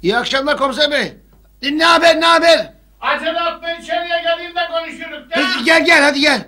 İyi akşamlar komiser bey. Ne haber, ne haber? Acele etme, içeriye geleyim de konuşuruz. Peki, gel hadi gel.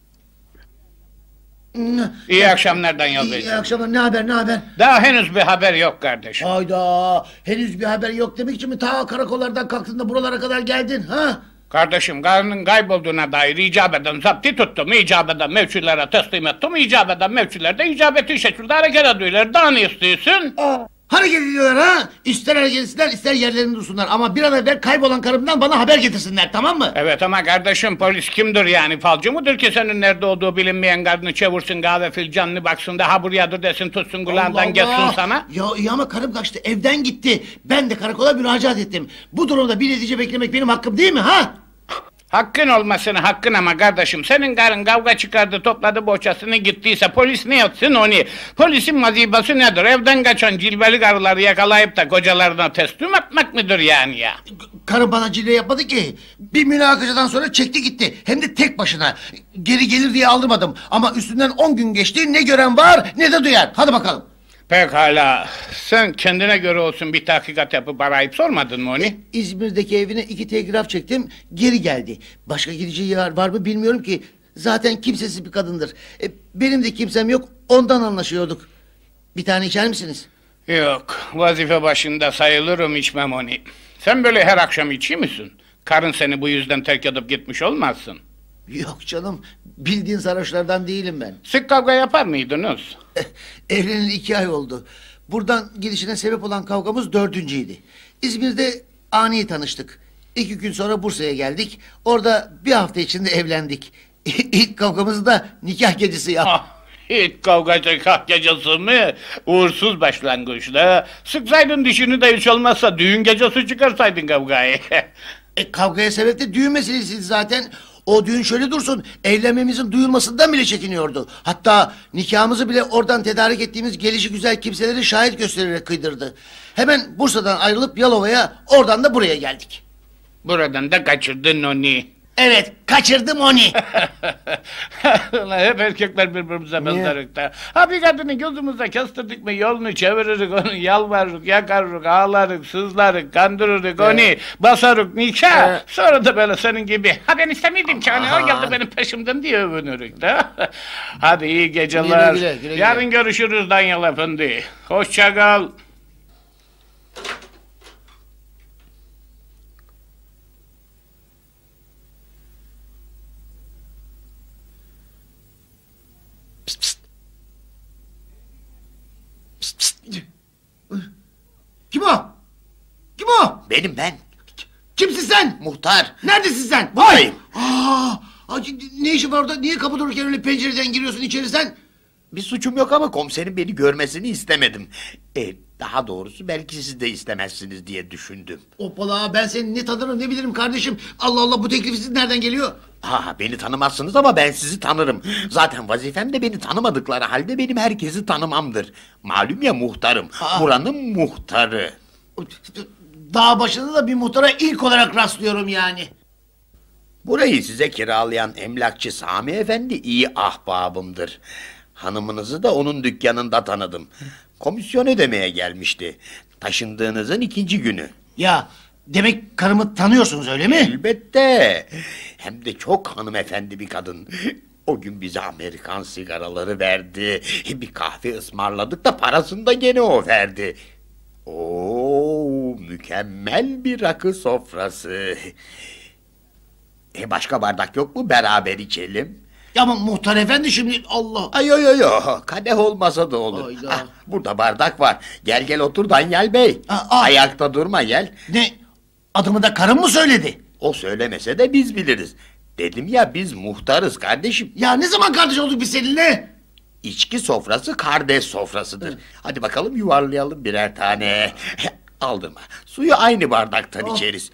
İyi akşamlardan yazayım. İyi akşamlar, ne haber, ne haber? Daha henüz bir haber yok kardeşim. Hayda, henüz bir haber yok demek için mi ta karakollardan kalktın da buralara kadar geldin ha? Kardeşim, karının kaybolduğuna dair icap eden zapti tuttum, icap eden mevkilere teslim ettim, icap eden mevkilerde icabeti şekilde hareket ediyorlar. Daha ne istiyorsun? Hareket ediyorlar ha? İster hareket etsinler, ister yerlerinde dursunlar. Ama bir an evvel kaybolan karımdan bana haber getirsinler, tamam mı? Evet ama kardeşim, polis kimdir yani? Falcı mıdır ki senin nerede olduğu bilinmeyen karını çevirsin, kahve filcanını baksın da ha buradadır desin, tutsun kulağından geçsin sana? Ya iyi ama karım kaçtı, evden gitti. Ben de karakola müracaat ettim. Bu durumda bir netice beklemek benim hakkım değil mi ha? Hakkın olmasını hakkın ama kardeşim, senin karın kavga çıkardı, topladı boçasını gittiyse polis ne yapsın onu? Polisin vazifesi nedir? Evden kaçan cilveli karıları yakalayıp da kocalarına teslim etmek midir yani ya? Karım bana cilve yapmadı ki. Bir münakaşadan sonra çekti gitti. Hem de tek başına. Geri gelir diye aldırmadım. Ama üstünden 10 gün geçti, ne gören var ne de duyan. Hadi bakalım. Pekala, sen kendine göre olsun bir tahkikat yapıp arayıp sormadın mı onu? İzmir'deki evine 2 telgraf çektim, geri geldi. Başka gideceği yer var mı bilmiyorum ki. Zaten kimsesiz bir kadındır. Benim de kimsem yok, ondan anlaşıyorduk. Bir tane içer misiniz? Yok, vazife başında sayılırım, içmem onu. Sen böyle her akşam içiyor musun? Karın seni bu yüzden terk edip gitmiş olmazsın. Yok canım, bildiğin sarhoşlardan değilim ben. Sık kavga yapar mıydınız? Evleneli 2 ay oldu. Buradan gidişine sebep olan kavgamız 4.'üydü. İzmir'de ani tanıştık. 2 gün sonra Bursa'ya geldik. Orada bir hafta içinde evlendik. İlk kavgamızı da nikah gecesi yaptık. İlk kavga gecesi mi? Uğursuz başlangıçta. Sıksaydın dişini de hiç olmazsa düğün gecesi çıkarsaydın kavgayı. Kavgaya sebep de düğün meselesiydi zaten. O düğün şöyle dursun, evlenmemizin duyulmasından bile çekiniyordu. Hatta nikahımızı bile oradan tedarik ettiğimiz gelişigüzel kimseleri şahit göstererek kıydırdı. Hemen Bursa'dan ayrılıp Yalova'ya, oradan da buraya geldik. Buradan da kaçırdın onu. Evet, kaçırdım onu. Ulan hep erkekler birbirimize benzerlik de. Ha bir kadını gözümüzde kestirdik mi yolunu çeviririk onu, yalvarırık, yakarırık, ağlarık, sızlarık, kandırırık onu, basarık nikah. Sonra da böyle senin gibi, ha ben istemiyordum ki hani o geldi benim peşimden diye övünürük de. Hadi iyi geceler. Güle. Yarın görüşürüz Danyal Efendi. Hoşça kal. Kim o? Kim o? Benim ben. Kimsin sen? Muhtar. Neredesin sen? Buradayım. Ne işin var orada? Niye kapı dururken öyle pencereden giriyorsun içeri sen? Bir suçum yok ama komiserin beni görmesini istemedim. Daha doğrusu belki siz de istemezsiniz diye düşündüm. Hoppala, ben seni ne tanırım ne bilirim kardeşim. Allah Allah, bu teklif sizin nereden geliyor? Beni tanımazsınız ama ben sizi tanırım. Zaten vazifem de beni tanımadıkları halde benim herkesi tanımamdır. Malum ya muhtarım. Buranın muhtarı. Dağ başında da bir muhtara ilk olarak rastlıyorum yani. Burayı size kiralayan emlakçı Sami Efendi iyi ahbabımdır. Hanımınızı da onun dükkanında tanıdım. Komisyon ödemeye gelmişti. Taşındığınızın 2. günü. Ya demek karımı tanıyorsunuz öyle mi? Elbette. Hem de çok hanımefendi bir kadın. O gün bize Amerikan sigaraları verdi. Bir kahve ısmarladık da parasını da gene o verdi. Oo, mükemmel bir rakı sofrası. Başka bardak yok mu, beraber içelim? Ya ama muhtar efendi şimdi Allah. Ay kadeh olmasa da olur. Hayda. Burada bardak var. Gel otur Danyal Bey. Ayakta durma, gel. Ne? Adımı da karım mı söyledi? O söylemese de biz biliriz. Dedim ya, biz muhtarız kardeşim. Ya ne zaman kardeş olduk biz seninle? İçki sofrası kardeş sofrasıdır. Hadi bakalım yuvarlayalım birer tane. Aldırma. Suyu aynı bardaktan içeriz.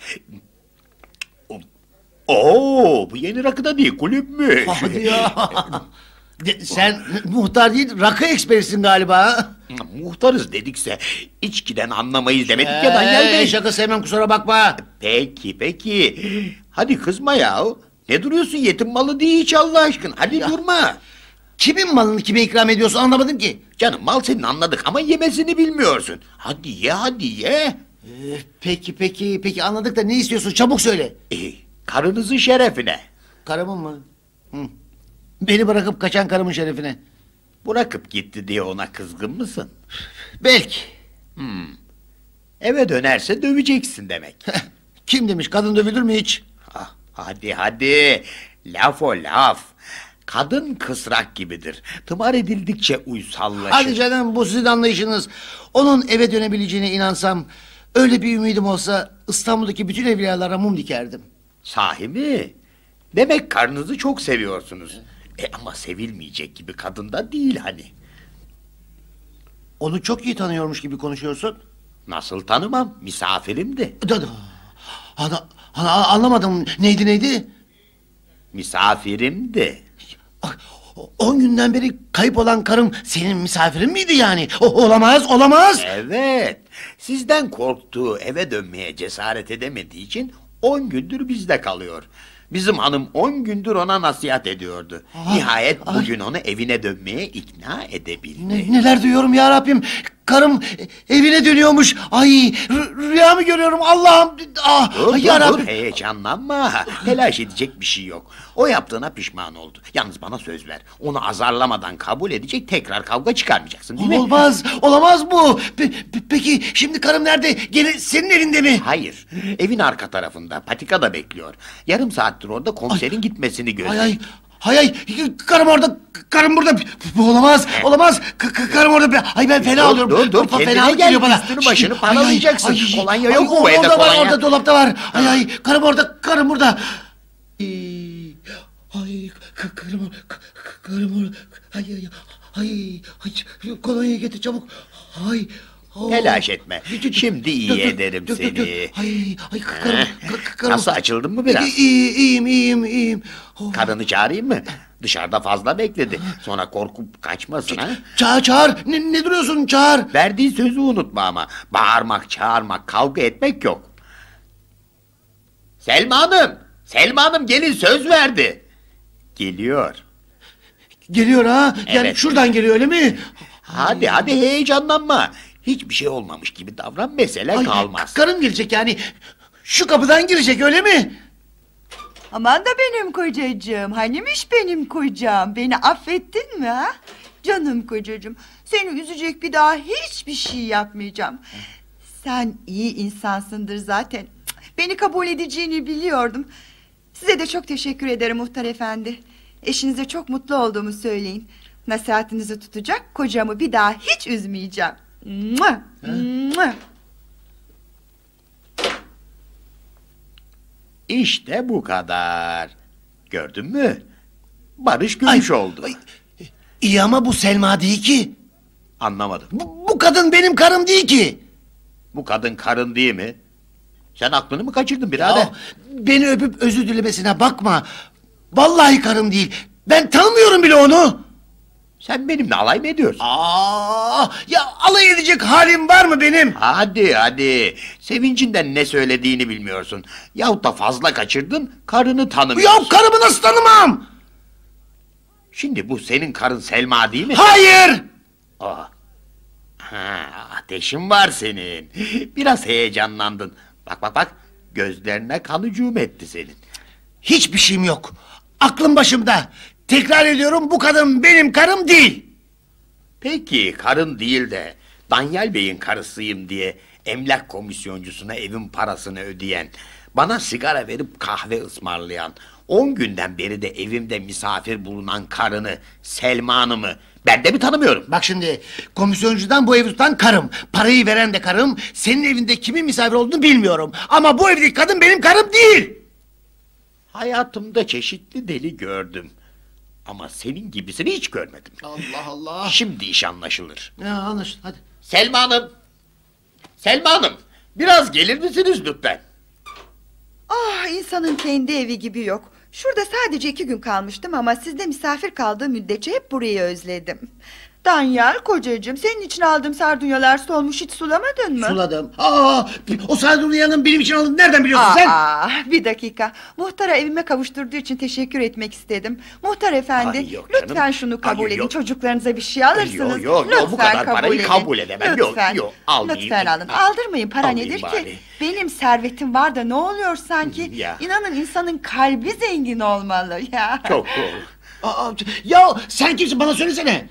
Bu yeni rakı da değil, kulüp mü? Hadi ya. Sen muhtar değil, rakı eksperisin galiba. Muhtarız dedikse içkiden anlamayız demedik ya Danyal Bey. Şaka sevmem, kusura bakma. Peki. Hadi kızma ya. Ne duruyorsun, yetim malı değil hiç Allah aşkına. Hadi durma. Kimin malını kime ikram ediyorsun anlamadım ki. Canım mal senin, anladık ama yemesini bilmiyorsun. Hadi ye. Peki anladık da ne istiyorsun? Çabuk söyle. Karınızın şerefine. Karımın mı? Hı. Beni bırakıp kaçan karımın şerefine. Bırakıp gitti diye ona kızgın mısın? Belki. Eve dönerse döveceksin demek. Kim demiş kadın dövülür mü hiç? Hadi. Laf o laf. Kadın kısrak gibidir. Tımar edildikçe uysallaşır. Hadi canım bu sizin anlayışınız. Onun eve dönebileceğine inansam... ...öyle bir ümidim olsa... ...İstanbul'daki bütün evliyalara mum dikerdim. Sahi mi? Demek karınızı çok seviyorsunuz. Ama sevilmeyecek gibi kadın da değil hani. Onu çok iyi tanıyormuş gibi konuşuyorsun. Nasıl tanımam? Misafirimdi. Anlamadım. Neydi? Misafirimdi. 10 günden beri kayıp olan karım senin misafirin miydi yani? Olamaz. Evet. Sizden korktuğu, eve dönmeye cesaret edemediği için 10 gündür bizde kalıyor. Bizim hanım 10 gündür ona nasihat ediyordu. Nihayet bugün onu evine dönmeye ikna edebildi. Neler duyuyorum ya Rabbim. Karım evine dönüyormuş. Ay rüya mı görüyorum Allah'ım. Dur heyecanlanma. Telaş edecek bir şey yok. O yaptığına pişman oldu. Yalnız bana söz ver. Onu azarlamadan kabul edecek, tekrar kavga çıkarmayacaksın değil mi? Olamaz bu. Peki şimdi karım nerede? Gene senin evinde mi? Hayır. Evin arka tarafında. Patikada bekliyor. Yarım saattir orada komiserin gitmesini gözlüyor. Hay karım orada, karım burada. Bu olamaz. Karım orada. Ay ben fena oluyorum. Dur kendine gel, üstünü başını paralayacaksın. Kolonya yok mu bu evde kolonya? Orada dolapta var. Karım orada, karım burada. Karım orada. Kolonyayı getir çabuk. Telaş etme. Şimdi iyi ederim seni. Karım. Nasıl, açıldın mı biraz? İyiyim. Karını çağırayım mı? Dışarıda fazla bekledi. Sonra korkup kaçmasın ha? Çağır. Ne duruyorsun, çağır. Verdiği sözü unutma ama. Bağırmak, çağırmak, kavga etmek yok. Selma Hanım gelin, söz verdi. Geliyor. Geliyor ha? Yani Evet. şuradan geliyor öyle mi? Hadi heyecanlanma. Hiçbir şey olmamış gibi davran, mesele kalmaz. Karım gelecek yani. Şu kapıdan girecek öyle mi? Aman da benim kocacığım. Hanimiş benim kocam. Beni affettin mi ha? Canım kocacığım. Seni üzecek bir daha hiçbir şey yapmayacağım. Sen iyi insansındır zaten. Beni kabul edeceğini biliyordum. Size de çok teşekkür ederim muhtar efendi. Eşinize çok mutlu olduğumu söyleyin. Nasihatinizi tutacak, kocamı bir daha hiç üzmeyeceğim. Mua! Mua! İşte bu kadar. Gördün mü? Barış gümüş oldu. İyi ama bu Selma değil ki. Anlamadım. Bu kadın benim karım değil ki. Bu kadın karın değil mi? Sen aklını mı kaçırdın birader? Beni öpüp özür dilemesine bakma. Vallahi karım değil. Ben tanımıyorum bile onu. Sen benimle alay mı ediyorsun? Ya alay edecek halim var mı benim? Hadi. Sevincinden ne söylediğini bilmiyorsun. Yahut da fazla kaçırdın, karını tanımıyorsun. Ya karımı nasıl tanımam? Şimdi bu senin karın Selma değil mi? Hayır. Ateşin var senin. Biraz heyecanlandın. Bak. Gözlerine kan hücum etti senin. Hiçbir şeyim yok. Aklım başımda. Tekrar ediyorum, bu kadın benim karım değil. Peki karın değil de Danyal Bey'in karısıyım diye emlak komisyoncusuna evin parasını ödeyen, bana sigara verip kahve ısmarlayan, 10 günden beri de evimde misafir bulunan karını, Selma Hanım'ı ben de mi tanımıyorum? Bak şimdi, komisyoncudan bu evi tutan karım, parayı veren de karım, senin evinde kimin misafir olduğunu bilmiyorum. Ama bu evdeki kadın benim karım değil. Hayatımda çeşitli deli gördüm. Ama senin gibisini hiç görmedim. Allah. Şimdi iş anlaşılır. Ya anlaşıldı, hadi. Selma Hanım, biraz gelir misiniz lütfen? İnsanın kendi evi gibi yok. Şurada sadece 2 gün kalmıştım ama sizde misafir kaldığım müddetçe hep burayı özledim. Danyal kocacığım, senin için aldığım sardunyalar solmuş, hiç sulamadın mı? Suladım. O sardunyanın benim için aldığını nereden biliyorsun sen? Bir dakika. Muhtara evime kavuşturduğu için teşekkür etmek istedim. Muhtar efendi, Ay, yok canım. lütfen şunu kabul Ay, edin. yok. Çocuklarınıza bir şey alırsınız. Yok, bu kadar parayı kabul edemem. Yok, Lütfen. yok, almayayım. Lütfen alın. Aldırmayın, para Alayım nedir bari. ki? Benim servetim var da ne oluyor sanki? Ya. İnanın insanın kalbi zengin olmalı ya. Çok doğru. Ya sen kimsin, bana söylesene.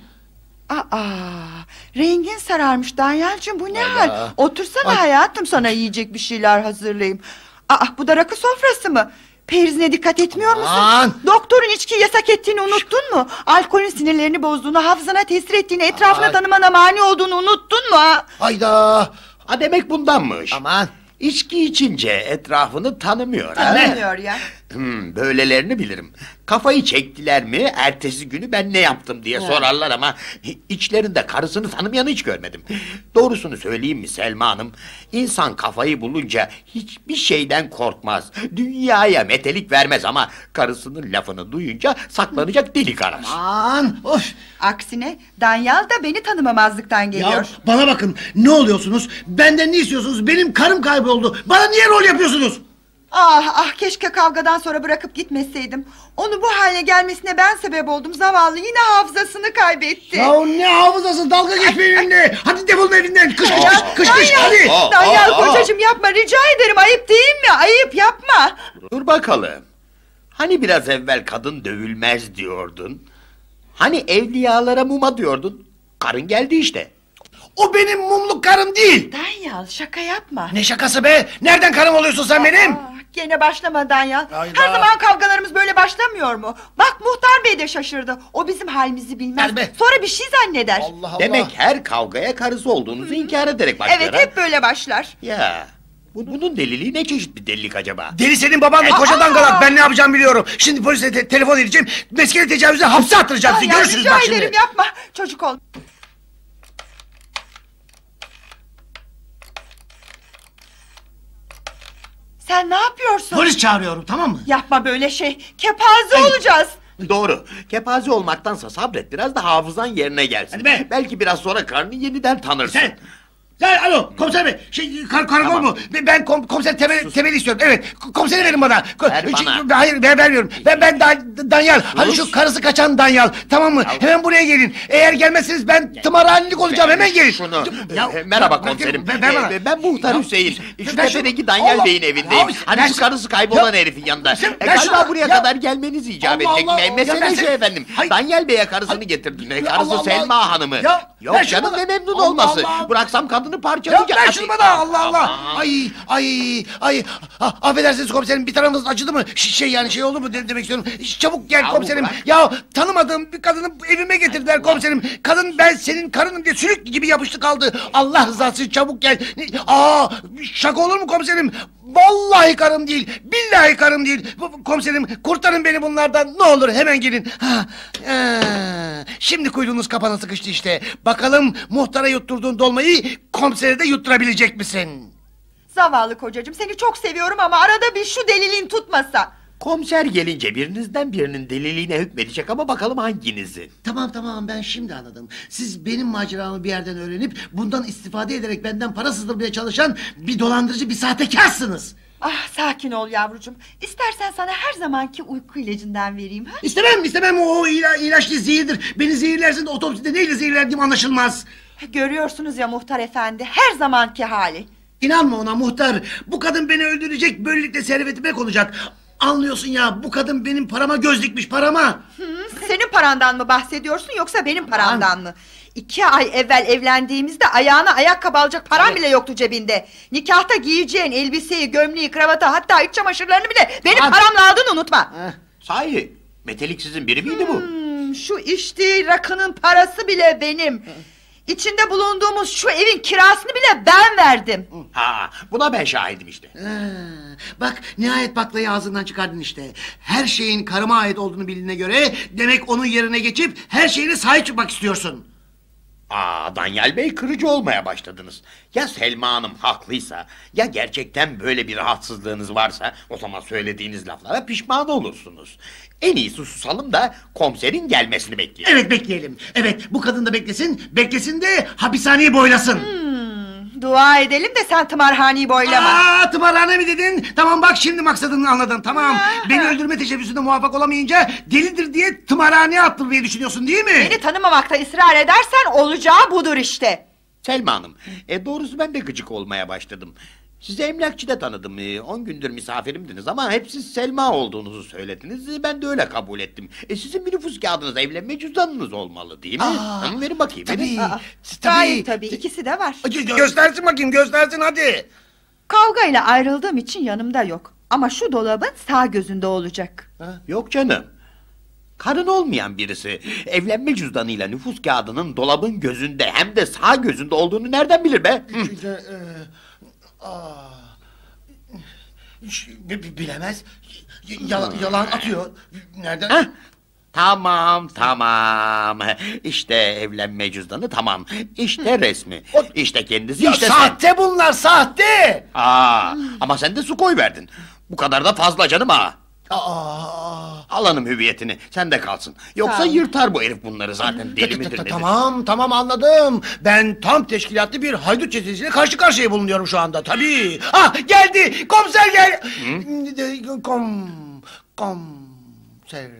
Rengin sararmış Danyalcığım, bu ne hal? Otursana hayatım, sana yiyecek bir şeyler hazırlayayım. Bu da rakı sofrası mı? Perizine dikkat etmiyor musun? Aman! Doktorun içkiyi yasak ettiğini unuttun mu? Alkolün sinirlerini bozduğunu, hafızana tesir ettiğini, etrafını tanımana mani olduğunu unuttun mu? Hayda. Demek bundanmış. Aman. İçki içince etrafını tanımıyor. ha? Tanımıyor ya. Böylelerini bilirim. Kafayı çektiler mi ertesi günü ben ne yaptım diye sorarlar ama içlerinde karısını tanımayanı hiç görmedim. Doğrusunu söyleyeyim mi Selma Hanım? İnsan kafayı bulunca hiçbir şeyden korkmaz. Dünyaya metelik vermez ama karısının lafını duyunca saklanacak delik arar. Aman. Of. Aksine Danyal da beni tanımamazlıktan geliyor. Ya bana bakın, ne oluyorsunuz? Benden ne istiyorsunuz? Benim karım kayboldu. Bana niye rol yapıyorsunuz? Keşke kavgadan sonra bırakıp gitmeseydim. Onu bu hale gelmesine ben sebep oldum. Zavallı yine hafızasını kaybetti. Ya ne hafızası, dalga geçme benimle. Hadi defolun evinden. Kış hadi. Danyal kocacığım, yapma rica ederim, ayıp değil mi? Ayıp, yapma. Dur bakalım. Hani biraz evvel kadın dövülmez diyordun? Hani evliyalara muma diyordun? Karın geldi işte. O benim mumluk karım değil. Danyal, şaka yapma. Ne şakası be? Nereden karım oluyorsun sen benim? Gene başlama Danyal. Hayda. Her zaman kavgalarımız böyle başlamıyor mu? Bak, muhtar bey de şaşırdı. O bizim halimizi bilmez. Gel be. Sonra bir şey zanneder. Allah Allah. Demek her kavgaya karısı olduğunuzu inkar ederek başlar. Evet, ha? hep böyle başlar. Ya bunun deliliği ne çeşit bir delilik acaba? Deli senin baban da koca dangalak. Ben ne yapacağımı biliyorum. Şimdi polise telefon edeceğim. Meskene tecavüzle hapse attıracağım sizi. Danyal, Görürsünüz rica bak şimdi. ederim, yapma. Çocuk ol. Sen ne yapıyorsun? Polis çağırıyorum, tamam mı? Yapma böyle şey. Kepaze olacağız. Doğru. Kepaze olmaktansa sabret, biraz da hafızan yerine gelsin. Hadi be. Belki biraz sonra karnını yeniden tanırsın. Alo komiser bey, karakol Tamam. mu? Ben komiser Temel istiyorum. Evet, komiseri verin bana. Ver bana. Hayır, ben vermiyorum. Ben Danyal. Hani şu karısı kaçan Danyal. Tamam mı? Hemen buraya gelin. Eğer gelmezseniz ben tımarhanelik olacağım. Hemen gelin. Şunu. Ya, Merhaba bak, komiserim. ver bana. Ben Muhtar Ya, Hüseyin. Şu ver şunu. tepedeki Danyal Allah. Bey'in evindeyim. Ya, Hani ver şu şunu. karısı kaybolan Ya, herifin yanında. ver Galiba şunu. buraya Ya. kadar gelmeniz icap Allah edecek. Allah. Ya, Mesele ben şu sen- efendim. Hay- Danyal Bey'e karısını getirdiler. Ya, Karısı Allah Allah. Selma Hanım'ı. Ya, Yok ver şunu canım, bana. ne memnun Allah olması. Allah. Bıraksam kadını Ya parçalayacak. ver şunu bana, Allah Allah. Aman. Ay. Affedersiniz komiserim, bir tarafınız acıdı mı? Şey oldu mu demek istiyorum. Çabuk gel Ya, komiserim. bırak. Ya tanımadığım bir kadını evime getirdiler komiserim. Kadın ben senin karınım diye sülük gibi yapıştı kaldı. Allah rızası için çabuk gel. Şaka olur mu komiserim? Vallahi karım değil. Billahi karım değil. Komiserim, kurtarın beni bunlardan. Ne olur hemen gelin. Şimdi kuyruğunuz kapana sıkıştı işte. Bakalım muhtara yutturduğun dolmayı komisere de yutturabilecek misin? Zavallı kocacığım, seni çok seviyorum ama arada bir şu deliliğin tutmasa. Komiser gelince birinizden birinin deliliğine hükmedecek ama bakalım hanginizi. Tamam, ben şimdi anladım. Siz benim maceramı bir yerden öğrenip bundan istifade ederek benden para sızdırmaya çalışan bir dolandırıcı, bir sahtekarsınız. Sakin ol yavrucuğum. İstersen sana her zamanki uyku ilacından vereyim. Ha? İstemem, o ilaç değil, zehirdir. Beni zehirlersin de otopside neyle zehirlendiğim anlaşılmaz. Görüyorsunuz ya muhtar efendi, her zamanki hali. İnanma ona muhtar. Bu kadın beni öldürecek, böylelikle servetime konacak. Anlıyorsun ya, bu kadın benim parama göz dikmiş, parama. Senin parandan mı bahsediyorsun yoksa benim paramdan mı? 2 ay evvel evlendiğimizde ayağına ayakkabı alacak param bile yoktu cebinde. Nikahta giyeceğin elbiseyi, gömleği, kravatı, hatta iç çamaşırlarını bile benim paramla aldın, unutma. Sahi meteliksizin biri miydi bu? Şu içtiği rakının parası bile benim. İçinde bulunduğumuz şu evin kirasını bile ben verdim. Buna ben şahidim işte. Bak, nihayet baklayı ağzından çıkardın işte. Her şeyin karıma ait olduğunu bildiğine göre demek onun yerine geçip her şeyine sahip çıkmak istiyorsun. Danyal Bey, kırıcı olmaya başladınız. Ya Selma Hanım haklıysa, ya gerçekten böyle bir rahatsızlığınız varsa, o zaman söylediğiniz laflara pişman olursunuz. En iyisi susalım da komiserin gelmesini bekleyelim. Evet, bekleyelim. Evet, bu kadın da beklesin. Beklesin de hapishaneyi boylasın. Dua edelim de sen tımarhaneyi boylama. Tımarhane mi dedin? Tamam, bak şimdi maksadını anladın, tamam. Beni öldürme teşebbüsünde muvaffak olamayınca delidir diye tımarhaneye attırmayı düşünüyorsun değil mi? Beni tanımamakta ısrar edersen olacağı budur işte. Selma Hanım, doğrusu ben de gıcık olmaya başladım. Sizi emlakçıda tanıdım. 10 gündür misafirimdiniz ama hep siz Selma olduğunuzu söylediniz. Ben de öyle kabul ettim. Sizin bir nüfus kağıdınız, evlenme cüzdanınız olmalı değil mi? Verin bakayım. Tabii. Tabii tabii, ikisi de var. Göstersin bakayım, göstersin hadi. Kavgayla ayrıldığım için yanımda yok. Ama şu dolabın sağ gözünde olacak. Yok canım. Karın olmayan birisi evlenme cüzdanıyla nüfus kağıdının dolabın gözünde hem de sağ gözünde olduğunu nereden bilir be? Bilemez. Yalan atıyor. Nereden? Tamam. İşte evlenme cüzdanı, tamam. İşte resmi. İşte kendisi, Ya işte sahte bunlar, sahte. Ama sen de su koy verdin. Bu kadar da fazla canım ha. Al hanım hüviyetini, sen de kalsın. Yoksa Sağ ol. yırtar bu herif bunları, zaten deli midir nedir? Tamam anladım. Ben tam teşkilatlı bir haydut çetesiyle karşı karşıya bulunuyorum şu anda, tabii. Geldi, komiser gel. Komiser.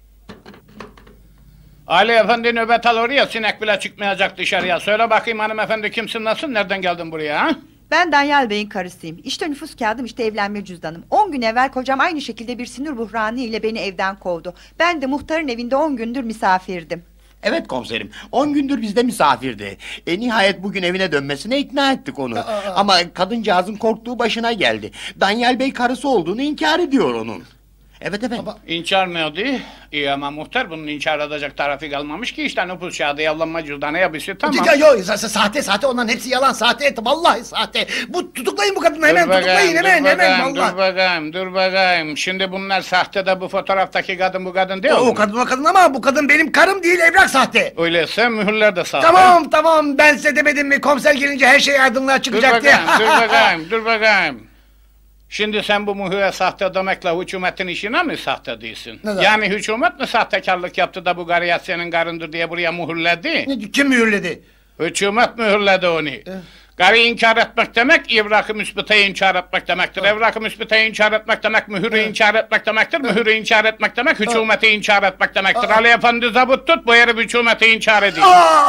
Ali Efendi nöbet al oraya, sinek bile çıkmayacak dışarıya. Söyle bakayım hanımefendi, kimsin, nasıl, nereden geldin buraya ha? Ben Danyal Bey'in karısıyım. İşte nüfus kağıdım, işte evlenme cüzdanım. 10 gün evvel kocam aynı şekilde bir sinir buhranı ile beni evden kovdu. Ben de muhtarın evinde 10 gündür misafirdim. Evet komiserim, 10 gündür bizde misafirdi. Nihayet bugün evine dönmesine ikna ettik onu. Ama kadıncağızın korktuğu başına geldi. Danyal Bey karısı olduğunu inkar ediyor onun. Evet efendim. İnkar mı o değil? İyi ama muhtar, bunun inkar edecek tarafı kalmamış ki. İşte nüfus kağıdı, evlenme cüzdanı, hepsi tamam. Yok, sahte, onların hepsi yalan, sahte, vallahi sahte. Tutuklayın bu kadını, hemen tutuklayın, hemen vallahi. Dur bakayım. Şimdi bunlar sahte de bu fotoğraftaki kadın bu kadın değil mi? O kadın ama bu kadın benim karım değil, evrak sahte. Öyleyse mühürler de sahte. Tamam, ben size demedim mi, komiser gelince her şey aydınlığa çıkacak diye. Dur bakayım. Şimdi sen bu mühüre sahte demekle hükümetin işine mi sahte değilsin? Neden? Yani hükümet mi sahtekarlık yaptı da bu karıya senin karındır diye buraya mühürledi? Kim mühürledi? Hükümet mühürledi onu. Karıyı inkar etmek demek, evrak-ı müsbiteyi inkar etmek demektir. Evrak-ı müsbiteyi inkar etmek demek, mühürü inkar etmek demektir. Mühürü inkar etmek demek, hükümeti inkar etmek demektir. Ali Efendi zabıt tut, bu herif hükümeti inkar ediyor.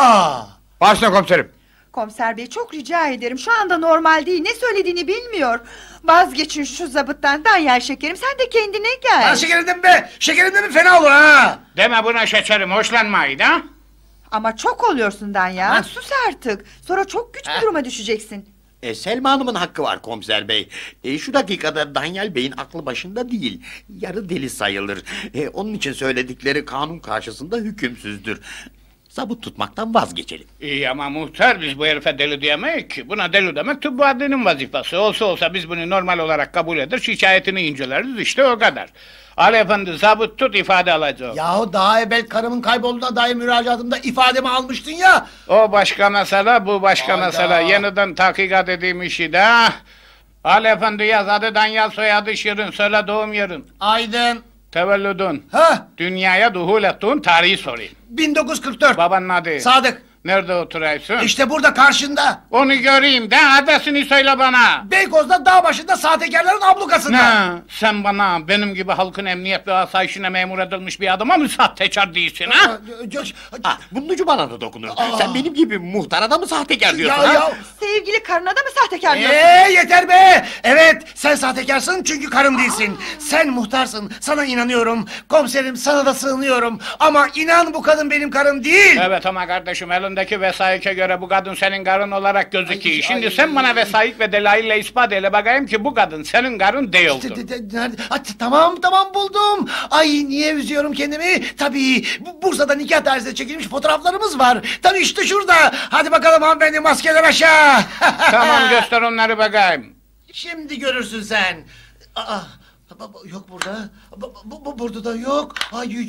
Başla komiserim. Komiser bey, çok rica ederim, şu anda normal değil, ne söylediğini bilmiyor. Vazgeçin şu zabıttan Danyal şekerim, sen de kendine gel. Şekerimden mi fena olur ha? Deme buna şekerim, hoşlanmayın ha? Ama çok oluyorsun Danyal, sus artık, sonra çok güç bir duruma düşeceksin. Selma Hanım'ın hakkı var komiser bey. Şu dakikada Danyal Bey'in aklı başında değil. Yarı deli sayılır. Onun için söyledikleri kanun karşısında hükümsüzdür. Zabıt tutmaktan vazgeçelim. İyi ama muhtar, biz bu herife deli diyemeyiz ki. Buna deli demek tıbbi adlinin vazifesi. Olsa biz bunu normal olarak kabul eder, şikayetini inceleriz, işte o kadar. Ali Efendi zabıt tut, ifade alacağım. Yahu daha evvel karımın kaybolduğuna dair müracaatımda ifademi almıştın ya. O başka mesele, bu başka mesele. Yeniden tahkikat edeyim işi de. Ali Efendi yaz, adı Danyal, soyadı Şirin, söyle doğum yerin. Aydın. Tevellüdün. Dünyaya duhul ettiğin tarihi sorayım. 1944. Babanın adı? Sadık. Nerede oturuyorsun? İşte burada karşında. Onu göreyim de adresini söyle bana. Beykoz'da dağ başında sahtekarların ablukasında. Ne? Sen bana benim gibi halkın emniyet ve asayişine memur edilmiş bir adama mı sahtekar değilsin ha? Bunun ucu bana da dokunur. Sen benim gibi muhtara da mı sahtekar diyorsun ha? Sevgili karına da mı sahtekar diyorsun? Yeter be! Evet, sen sahtekarsın çünkü karım değilsin. Sen muhtarsın, sana inanıyorum. Komiserim, sana da sığınıyorum. Ama inan, bu kadın benim karım değil. Evet ama kardeşim, elindeki vesayike göre bu kadın senin karın olarak gözüküyor. Şimdi sen bana vesayik ve delaille ispat eyle bakayım ki bu kadın senin karın değildir. Tamam buldum. Ay, niye üzüyorum kendimi? Tabii, Bursa'da nikah tarihinde çekilmiş fotoğraflarımız var. Tabii işte şurada. Hadi bakalım hanımefendi, maskeler aşağı. Tamam, göster onları bakayım. Şimdi görürsün sen. Yok burada. Burada da yok. Ay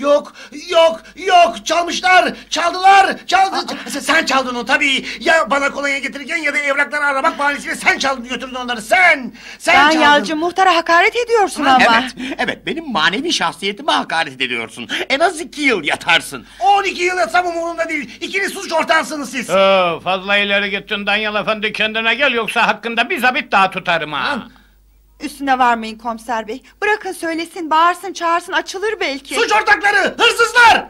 yok. Çaldılar. Sen çaldın onu tabii. Ya bana kolonya getirirken ya da evrakları aramak bahanesiyle sen çaldın götürdün onları. Sen çaldın. Danyalcığım, muhtara hakaret ediyorsun ama. Evet, benim manevi şahsiyetime hakaret ediyorsun. En az 2 yıl yatarsın. 12 yıl yatsam umurumda değil. İkiniz suç ortağısınız siz. Fazla ileri gittin Danyal Efendi, kendine gel yoksa hakkında bir zabit daha tutarım ha. Üstüne varmayın komiser bey. Bırakın söylesin, bağırsın, çağırsın, açılır belki. Suç ortakları, hırsızlar.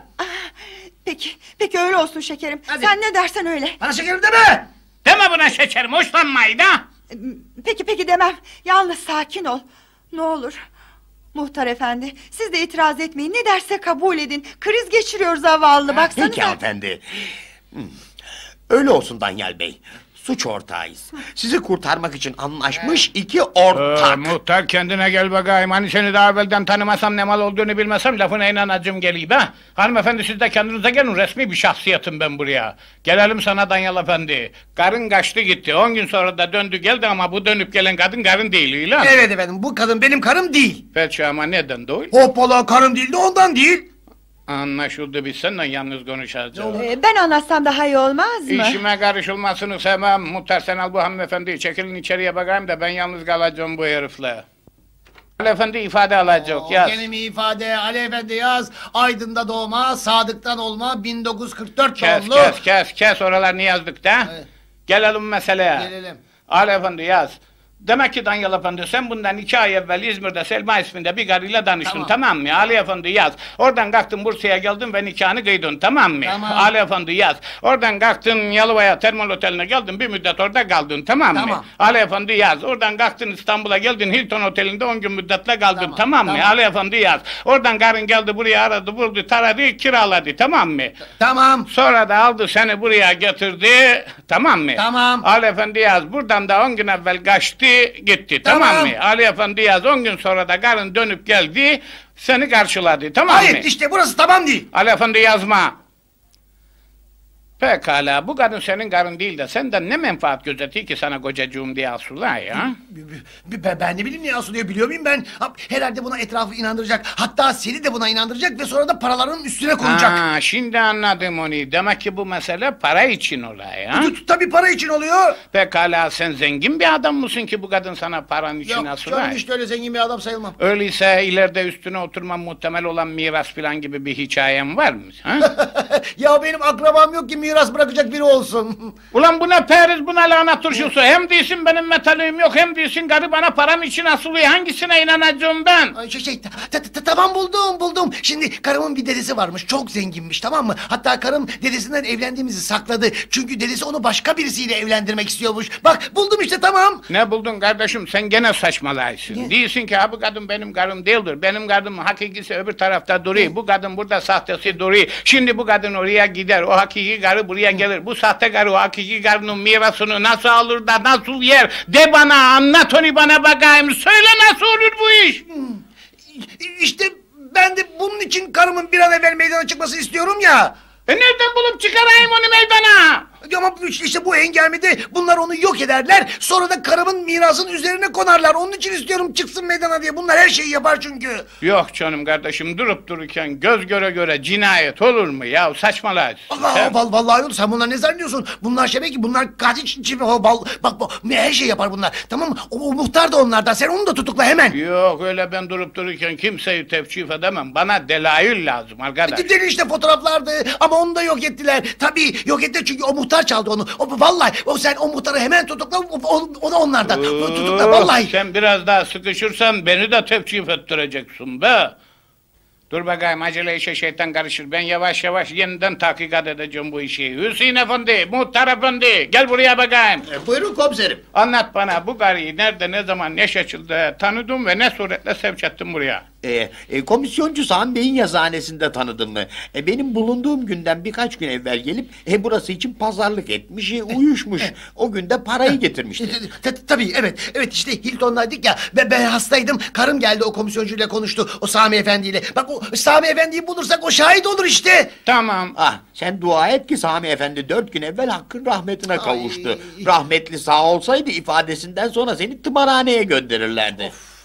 Peki öyle olsun şekerim. Hadi. Sen ne dersen öyle. Bana şekerim deme. Deme buna şekerim, hoşlanmayın ha. Peki demem. Yalnız sakin ol. Ne olur. Muhtar efendi, siz de itiraz etmeyin. Ne derse kabul edin. Kriz geçiriyor zavallı, baksanıza. Peki hanımefendi. Öyle olsun Danyal Bey. Suç ortağıyız. Sizi kurtarmak için anlaşmış 2 ortak. Muhtar kendine gel bakayım. Hani seni daha evvelden tanımasam, ne mal olduğunu bilmesem lafına inanacım geleyim ha. Hanımefendi, siz de kendinize gelin, resmi bir şahsiyetim ben buraya. Gelelim sana Danyal Efendi. Karın kaçtı gitti, 10 gün sonra da döndü geldi ama bu dönüp gelen kadın karın değil ilan. Evet efendim, bu kadın benim karım değil. Peki ama neden değil? Hoppala, karım değil de ondan değil. Anlaşıldı, biz seninle yalnız konuşacağız. Ben anlatsam daha iyi olmaz mı? İşime karışılmasını sevmem. Muhtar, sen al bu hanımefendiyi, çekilin içeriye bakayım da ben yalnız kalacağım bu herifle. Ali Efendi ifade alacak, yaz. Gene mi ifade? Ali Efendi yaz. Aydın'da doğma, Sadık'tan olma, 1944 doğumlu. Kes oralarını yazdık da. Evet. Gelelim meseleye. Gelelim. Ali Efendi yaz. Demek ki Danyal Efendi, sen bundan 2 ay evvel İzmir'de Selma isminde bir karıyla danıştın, tamam mı? Ali Efendi yaz. Oradan kalktın Bursa'ya geldin ve nikahını kıydın, tamam mı? Tamam. Ali Efendi yaz. Oradan kalktın Yalova'ya Termal Oteli'ne geldin, bir müddet orada kaldın, tamam mı? Tamam. Ali Efendi yaz. Oradan kalktın İstanbul'a geldin, Hilton Oteli'nde 10 gün müddetle kaldın, tamam mı? Ali Efendi yaz. Oradan karın geldi buraya, aradı, buldu, taradı, kiraladı, tamam mı? Tamam. Sonra da aldı seni buraya getirdi, tamam mı? Tamam. Ali Efendi yaz. Buradan da 10 gün evvel kaçtı gitti, tamam mı? Ali Efendi yaz. 10 gün sonra da karın dönüp geldi, seni karşıladı, tamam mı? Hayır, işte burası tamam değil. Ali Efendi yazma. Pekala, bu kadın senin karın değil de senden ne menfaat gözetiyor ki sana kocacığım diye asılay ya? Ben ne bileyim, niye asılıyor biliyor muyum ben? Herhalde buna etrafı inandıracak. Hatta seni de buna inandıracak ve sonra da paraların üstüne koyacak. Şimdi anladım onu. Demek ki bu mesele para için olay ha? Tabii para için oluyor. Pekala, sen zengin bir adam mısın ki bu kadın sana paranın için Yok asılay? canım, işte öyle zengin bir adam sayılmam. Öyleyse ileride üstüne oturmam muhtemel olan miras falan gibi bir hikayem var mı? Ha? Ya benim akrabam yok ki miras bırakacak biri olsun. Ulan bu ne periz, bu ne lanet turşusu. Hem değilsin benim metaliğim yok, hem değilsin karı bana param için asılıyor. Hangisine inanacağım ben? Tamam, buldum. Şimdi karımın bir dedesi varmış, çok zenginmiş, tamam mı? Hatta karım dedesinden evlendiğimizi sakladı. Çünkü dedesi onu başka birisiyle evlendirmek istiyormuş. Bak buldum işte, tamam. Ne buldun kardeşim, sen gene saçmalaysın. Değilsin ki ha bu kadın benim karım değildir. Benim karımın hakikisi öbür tarafta duruyor. Bu kadın burada sahtesi duruyor. Şimdi bu kadın oraya gider, o hakiki karı buraya gelir. Bu sahte karı o hakiki karının mirasını nasıl alır da nasıl yer? De bana, anlat onu bana bakayım. Söyle, nasıl olur bu iş? İşte ben de bunun için karımın bir an evvel meydana çıkmasını istiyorum ya. Nereden bulup çıkarayım onu meydana? Ama işte bu engelmede bunlar onu yok ederler. Sonra da karımın mirasının üzerine konarlar. Onun için istiyorum çıksın meydana diye. Bunlar her şeyi yapar çünkü. Yok canım kardeşim, durup dururken göz göre göre cinayet olur mu ya? Saçmalarsın. Vallahi olur. Sen bunlar ne zannediyorsun? Bunlar ki bunlar katil çift. Bak her şey yapar bunlar. Tamam mı? O muhtar da onlardan. Sen onu da tutukla hemen. Yok öyle, ben durup dururken kimseyi tevkif edemem. Bana delail lazım arkadaş. Deli işte fotoğraflardı ama onu da yok ettiler. Tabii yok ettiler çünkü o muhtar çaldı onu. Vallahi sen o muhtarı hemen tutukla. O da onlardan. Tutukla vallahi. Sen biraz daha sıkışırsan beni de tevkif ettireceksin be. Dur bakayım, acele işe şeytan karışır. Ben yavaş yavaş yeniden tahkikat edeceğim bu işi. Hüseyin Efendi, Muhtar Efendi, gel buraya bakayım. Buyurun komiserim. Anlat bana, bu karıyı nerede, ne zaman, ne şekilde tanıdım ve ne suretle sevk ettim buraya? Komisyoncu Sami Bey'in yazıhanesinde tanıdım mı? Benim bulunduğum günden birkaç gün evvel gelip burası için pazarlık etmiş, uyuşmuş. O gün de parayı getirmişti. Tabii evet işte Hilton'daydık ya. Ben hastaydım. Karım geldi, o komisyoncuyla konuştu. O Sami Efendi'yle. Bak o Sami Efendi'yi bulursak o şahit olur işte. Tamam. Sen dua et ki Sami Efendi 4 gün evvel hakkın rahmetine kavuştu. Rahmetli sağ olsaydı ifadesinden sonra seni tımarhaneye gönderirlerdi.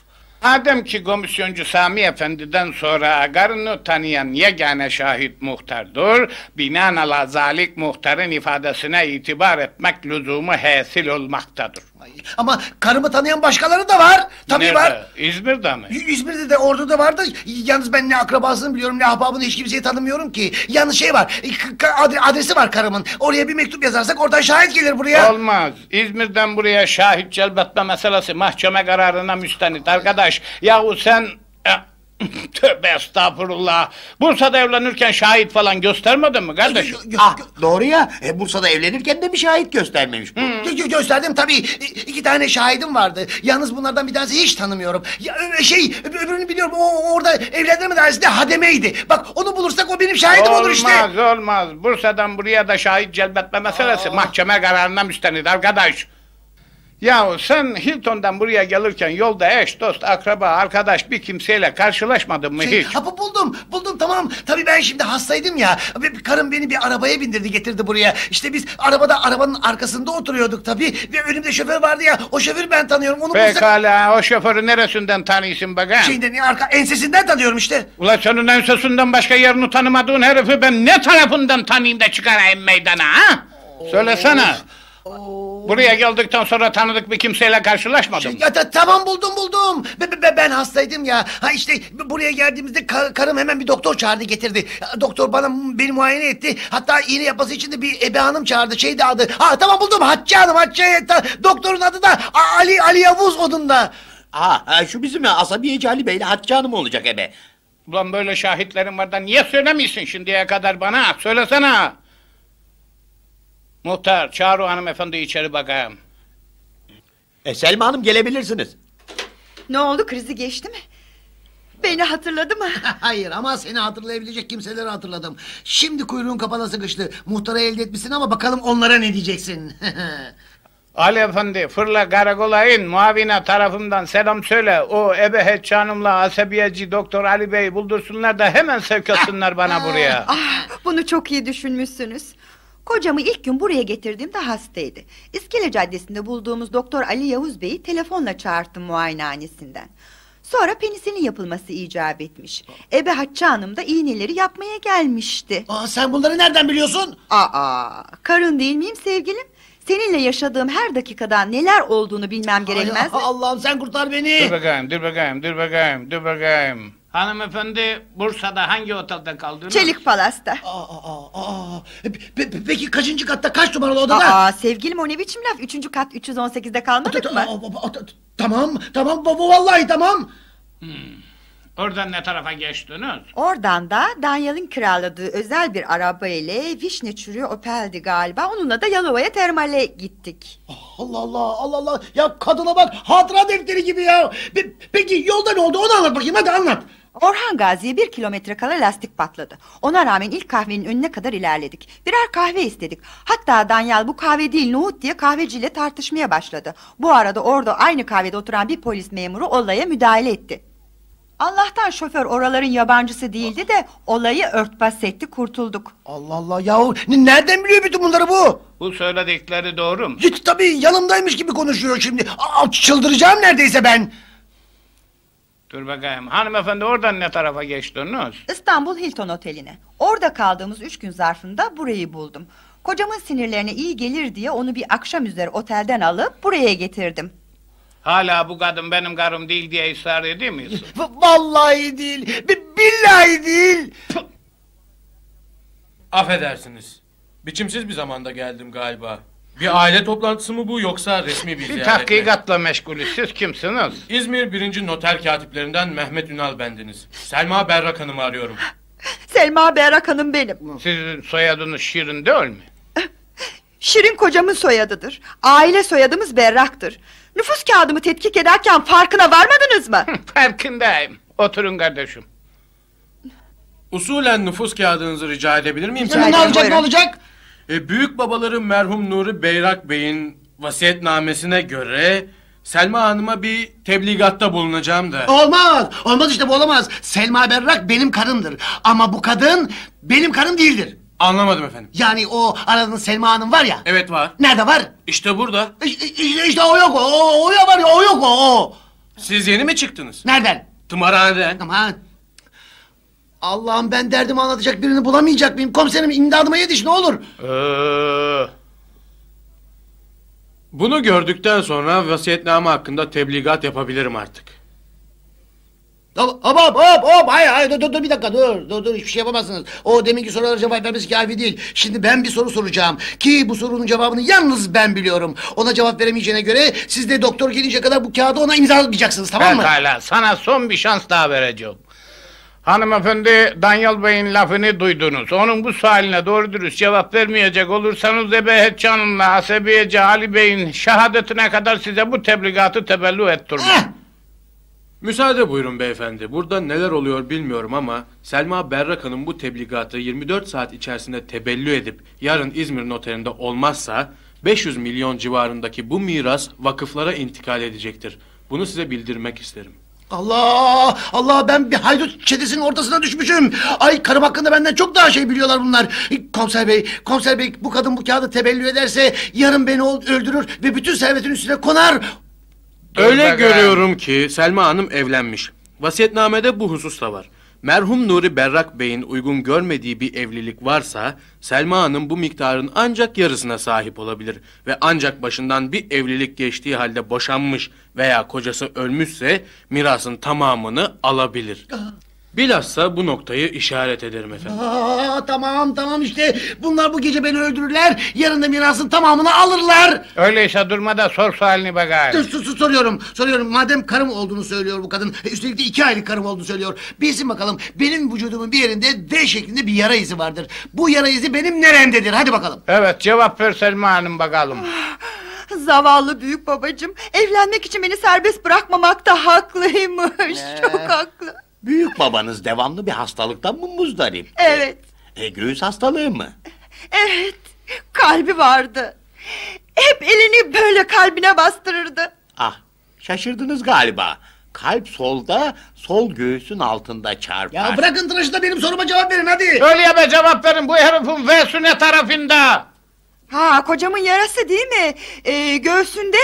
Madem ki komisyoncu Sami Efendi'den sonra karını tanıyan yegane şahit muhtardır, binaenaleyh zalik muhtarın ifadesine itibar etmek lüzumu hasil olmaktadır. Ama karımı tanıyan başkaları da var. Tabii Nerede? var. İzmir'de mi? İzmir'de de Ordu'da vardı. Yalnız ben ne akrabasını biliyorum ne ahbabını hiç kimseyi tanımıyorum ki. Yalnız şey var. Adresi var karımın. Oraya bir mektup yazarsak oradan şahit gelir buraya. Olmaz. İzmir'den buraya şahit celbetme meselesi mahkeme kararına müstenit arkadaş. Yahu sen... Tövbe estağfurullah. Bursa'da evlenirken şahit falan göstermedin mi kardeşim? Doğru ya. Bursa'da evlenirken de bir şahit göstermemiş bu. Gösterdim tabii. 2 tane şahidim vardı. Yalnız bunlardan bir tanesi hiç tanımıyorum. Ya, öbürünü biliyorum. O orada evlendirme dairesinde hademeydi. Bak onu bulursak o benim şahidim olur işte. Olmaz. Bursa'dan buraya da şahit celbetme meselesi mahkeme kararına müstenit arkadaş. Yahu sen Hilton'dan buraya gelirken yolda eş, dost, akraba, arkadaş bir kimseyle karşılaşmadın mı hiç? Buldum tamam. Tabii ben şimdi hastaydım ya. Karım beni bir arabaya bindirdi getirdi buraya. İşte biz arabanın arkasında oturuyorduk tabii. Ve önümde şoför vardı ya. O şoförü ben tanıyorum. Onu bulsak... Pekala o şoförü neresinden tanıyorsun bakayım? Ensesinden tanıyorum işte. Ulan senin ensesinden başka yerini tanımadığın herifi ben ne tarafından tanıyayım da çıkarayım meydana ha? Söylesene. Buraya geldikten sonra tanıdık bir kimseyle karşılaşmadım. Tamam buldum. Ben hastaydım ya. Ha işte buraya geldiğimizde karım hemen bir doktor çağırdı getirdi. Doktor beni muayene etti. Hatta iğne yapması için de bir ebe hanım çağırdı. Şeydi adı. Ha tamam buldum. Hatice Hanım. Doktorun adı da Ali Yavuz Odun'da. Şu bizim asabiyeci Ali Bey'le Hatice Hanım olacak ebe. Ulan böyle şahitlerin var da niye söylemiyorsun şimdiye kadar bana? Söylesene. Muhtar çağır o hanımefendi içeri bakayım. Selma Hanım gelebilirsiniz. Ne oldu, krizi geçti mi? Beni hatırladı mı? Hayır ama seni hatırlayabilecek kimseleri hatırladım. Şimdi kuyruğun kapana sıkıştı. Muhtarı elde etmişsin ama bakalım onlara ne diyeceksin. Ali Efendi fırla karakola in, muavine tarafından selam söyle. O Ebehet Hanım'la asabiyeci Doktor Ali Bey'i buldursunlar da hemen sevk etsinler bana buraya. Bunu çok iyi düşünmüşsünüz. Kocamı ilk gün buraya getirdiğimde hastaydı. İskele Caddesi'nde bulduğumuz Doktor Ali Yavuz Bey'i telefonla çağırttım muayenehanesinden. Sonra penisilin yapılması icap etmiş. Ebe Hatice Hanım da iğneleri yapmaya gelmişti. Sen bunları nereden biliyorsun? Karın değil miyim sevgilim? Seninle yaşadığım her dakikadan neler olduğunu bilmem gerekmez mi? Allah'ım sen kurtar beni. Dur bakayım. Hanımefendi Bursa'da hangi otelde kaldınız? Çelik Palas'ta. Peki kaçıncı katta, kaç numaralı odada? Sevgilim o ne biçim laf? 3. kat 318'de kalmadık mı? Tamam vallahi tamam. Oradan ne tarafa geçtiniz? Oradan da Danyal'ın kiraladığı özel bir araba ile Vişne Çürüğü Opel'di galiba. Onunla da Yalova'ya termale gittik. Allah. Ya kadına bak, hatıra defteri gibi ya. Peki yolda ne oldu, onu anlat bakayım, hadi anlat. Orhan Gazi'ye 1 kilometre kala lastik patladı. Ona rağmen ilk kahvenin önüne kadar ilerledik. Birer kahve istedik. Hatta Danyal bu kahve değil nohut diye kahveciyle tartışmaya başladı. Bu arada orada aynı kahvede oturan bir polis memuru olaya müdahale etti. Allah'tan şoför oraların yabancısı değildi de olayı örtbas etti, kurtulduk. Allah yahu, nereden biliyor bütün bunları bu? Bu söyledikleri doğru mu? Tabii yanımdaymış gibi konuşuyor şimdi. Çıldıracağım neredeyse ben. Dur bakayım, hanımefendi oradan ne tarafa geçtiniz? İstanbul Hilton Oteli'ne. Orada kaldığımız 3 gün zarfında burayı buldum. Kocamın sinirlerine iyi gelir diye onu bir akşam üzeri otelden alıp buraya getirdim. Hala bu kadın benim karım değil diye ısrar ediyor musun? Vallahi değil, billahi değil. Affedersiniz. Biçimsiz bir zamanda geldim galiba. Bir aile toplantısı mı bu yoksa resmi bir Bir ziyaret mi? tahkikatla meşgulüz. Siz kimsiniz? İzmir 1. Noter katiplerinden Mehmet Ünal bendeniz. Selma Berrak Hanım'ı arıyorum. Selma Berrak Hanım benim. Sizin soyadınız Şirin değil mi? Şirin kocamın soyadıdır. Aile soyadımız Berrak'tır. Nüfus kağıdımı tetkik ederken farkına varmadınız mı? Farkındayım. Oturun kardeşim. Usulen nüfus kağıdınızı rica edebilir miyim? Rica ederim, Ne olacak? Büyük babaları merhum Nuri Beyrak Bey'in vasiyetnamesine göre Selma Hanım'a bir tebligatta bulunacağım da. Olmaz işte, bu olamaz. Selma Berrak benim karımdır. Ama bu kadın benim karım değildir. Anlamadım efendim. Yani o aradığınız Selma Hanım var ya. Evet var. Nerede var? İşte burada. İşte o yok, o yok o. Siz yeni mi çıktınız? Nereden? Tımarhaneden. Aman. Allah'ım, ben derdimi anlatacak birini bulamayacak mıyım? Komiserim, imdadıma yetiş ne olur. Bunu gördükten sonra vasiyetname hakkında tebligat yapabilirim artık. Hop, hayır, dur bir dakika, dur, hiçbir şey yapamazsınız. O deminki sorulara cevap vermesi kafi değil. Şimdi ben bir soru soracağım ki bu sorunun cevabını yalnız ben biliyorum. Ona cevap veremeyeceğine göre siz de doktor gelince kadar bu kağıdı ona imzalayacaksınız, tamam mı? Pekala, sana son bir şans daha vereceğim. Hanımefendi Danyal Bey'in lafını duydunuz. Onun bu sualine doğru dürüst cevap vermeyecek olursanız Ebehet Can'ınla Asebiyece Ali Bey'in şehadetine kadar size bu tebligatı tebellü ettirmem. Müsaade buyurun beyefendi. Burada neler oluyor bilmiyorum ama Selma Berrak Hanım bu tebligatı 24 saat içerisinde tebellü edip yarın İzmir noterinde olmazsa 500 milyon civarındaki bu miras vakıflara intikal edecektir. Bunu size bildirmek isterim. Allah, ben bir haydut çetesinin ortasına düşmüşüm. Ay, karım hakkında benden çok daha şey biliyorlar bunlar. Komiser bey, bu kadın bu kağıdı tebellü ederse yarın beni öldürür ve bütün servetin üstüne konar. Öyle görüyorum ki Selma Hanım evlenmiş. Vasiyetnamede bu husus da var. Merhum Nuri Berrak Bey'in uygun görmediği bir evlilik varsa Selma Hanım bu miktarın ancak yarısına sahip olabilir ve ancak başından bir evlilik geçtiği halde boşanmış veya kocası ölmüşse mirasın tamamını alabilir. Bilhassa bu noktayı işaret ederim efendim. Tamam işte, bunlar bu gece beni öldürürler, yarın da mirasın tamamını alırlar. Öyleyse durma da sor sualini bakayım. Soruyorum, madem karım olduğunu söylüyor bu kadın, üstelik de 2 aylık karım olduğunu söylüyor. Bilsin bakalım, benim vücudumun bir yerinde D şeklinde bir yara izi vardır. Bu yara izi benim neremdedir, hadi bakalım. Evet, cevap ver Selma Hanım bakalım. Zavallı büyük babacığım, evlenmek için beni serbest bırakmamakta haklıymış. Çok haklı. Büyük babanız devamlı bir hastalıktan mı muzdarip? Evet. Göğüs hastalığı mı? Evet, kalbi vardı. Hep elini böyle kalbine bastırırdı. Ah, şaşırdınız galiba. Kalp solda, sol göğsün altında çarpar. Ya bırakın tıraşı da benim soruma cevap verin hadi. Öyle be, cevap verin, bu herifin V'sü ne tarafında? Ha, kocamın yarası değil mi? Göğsünde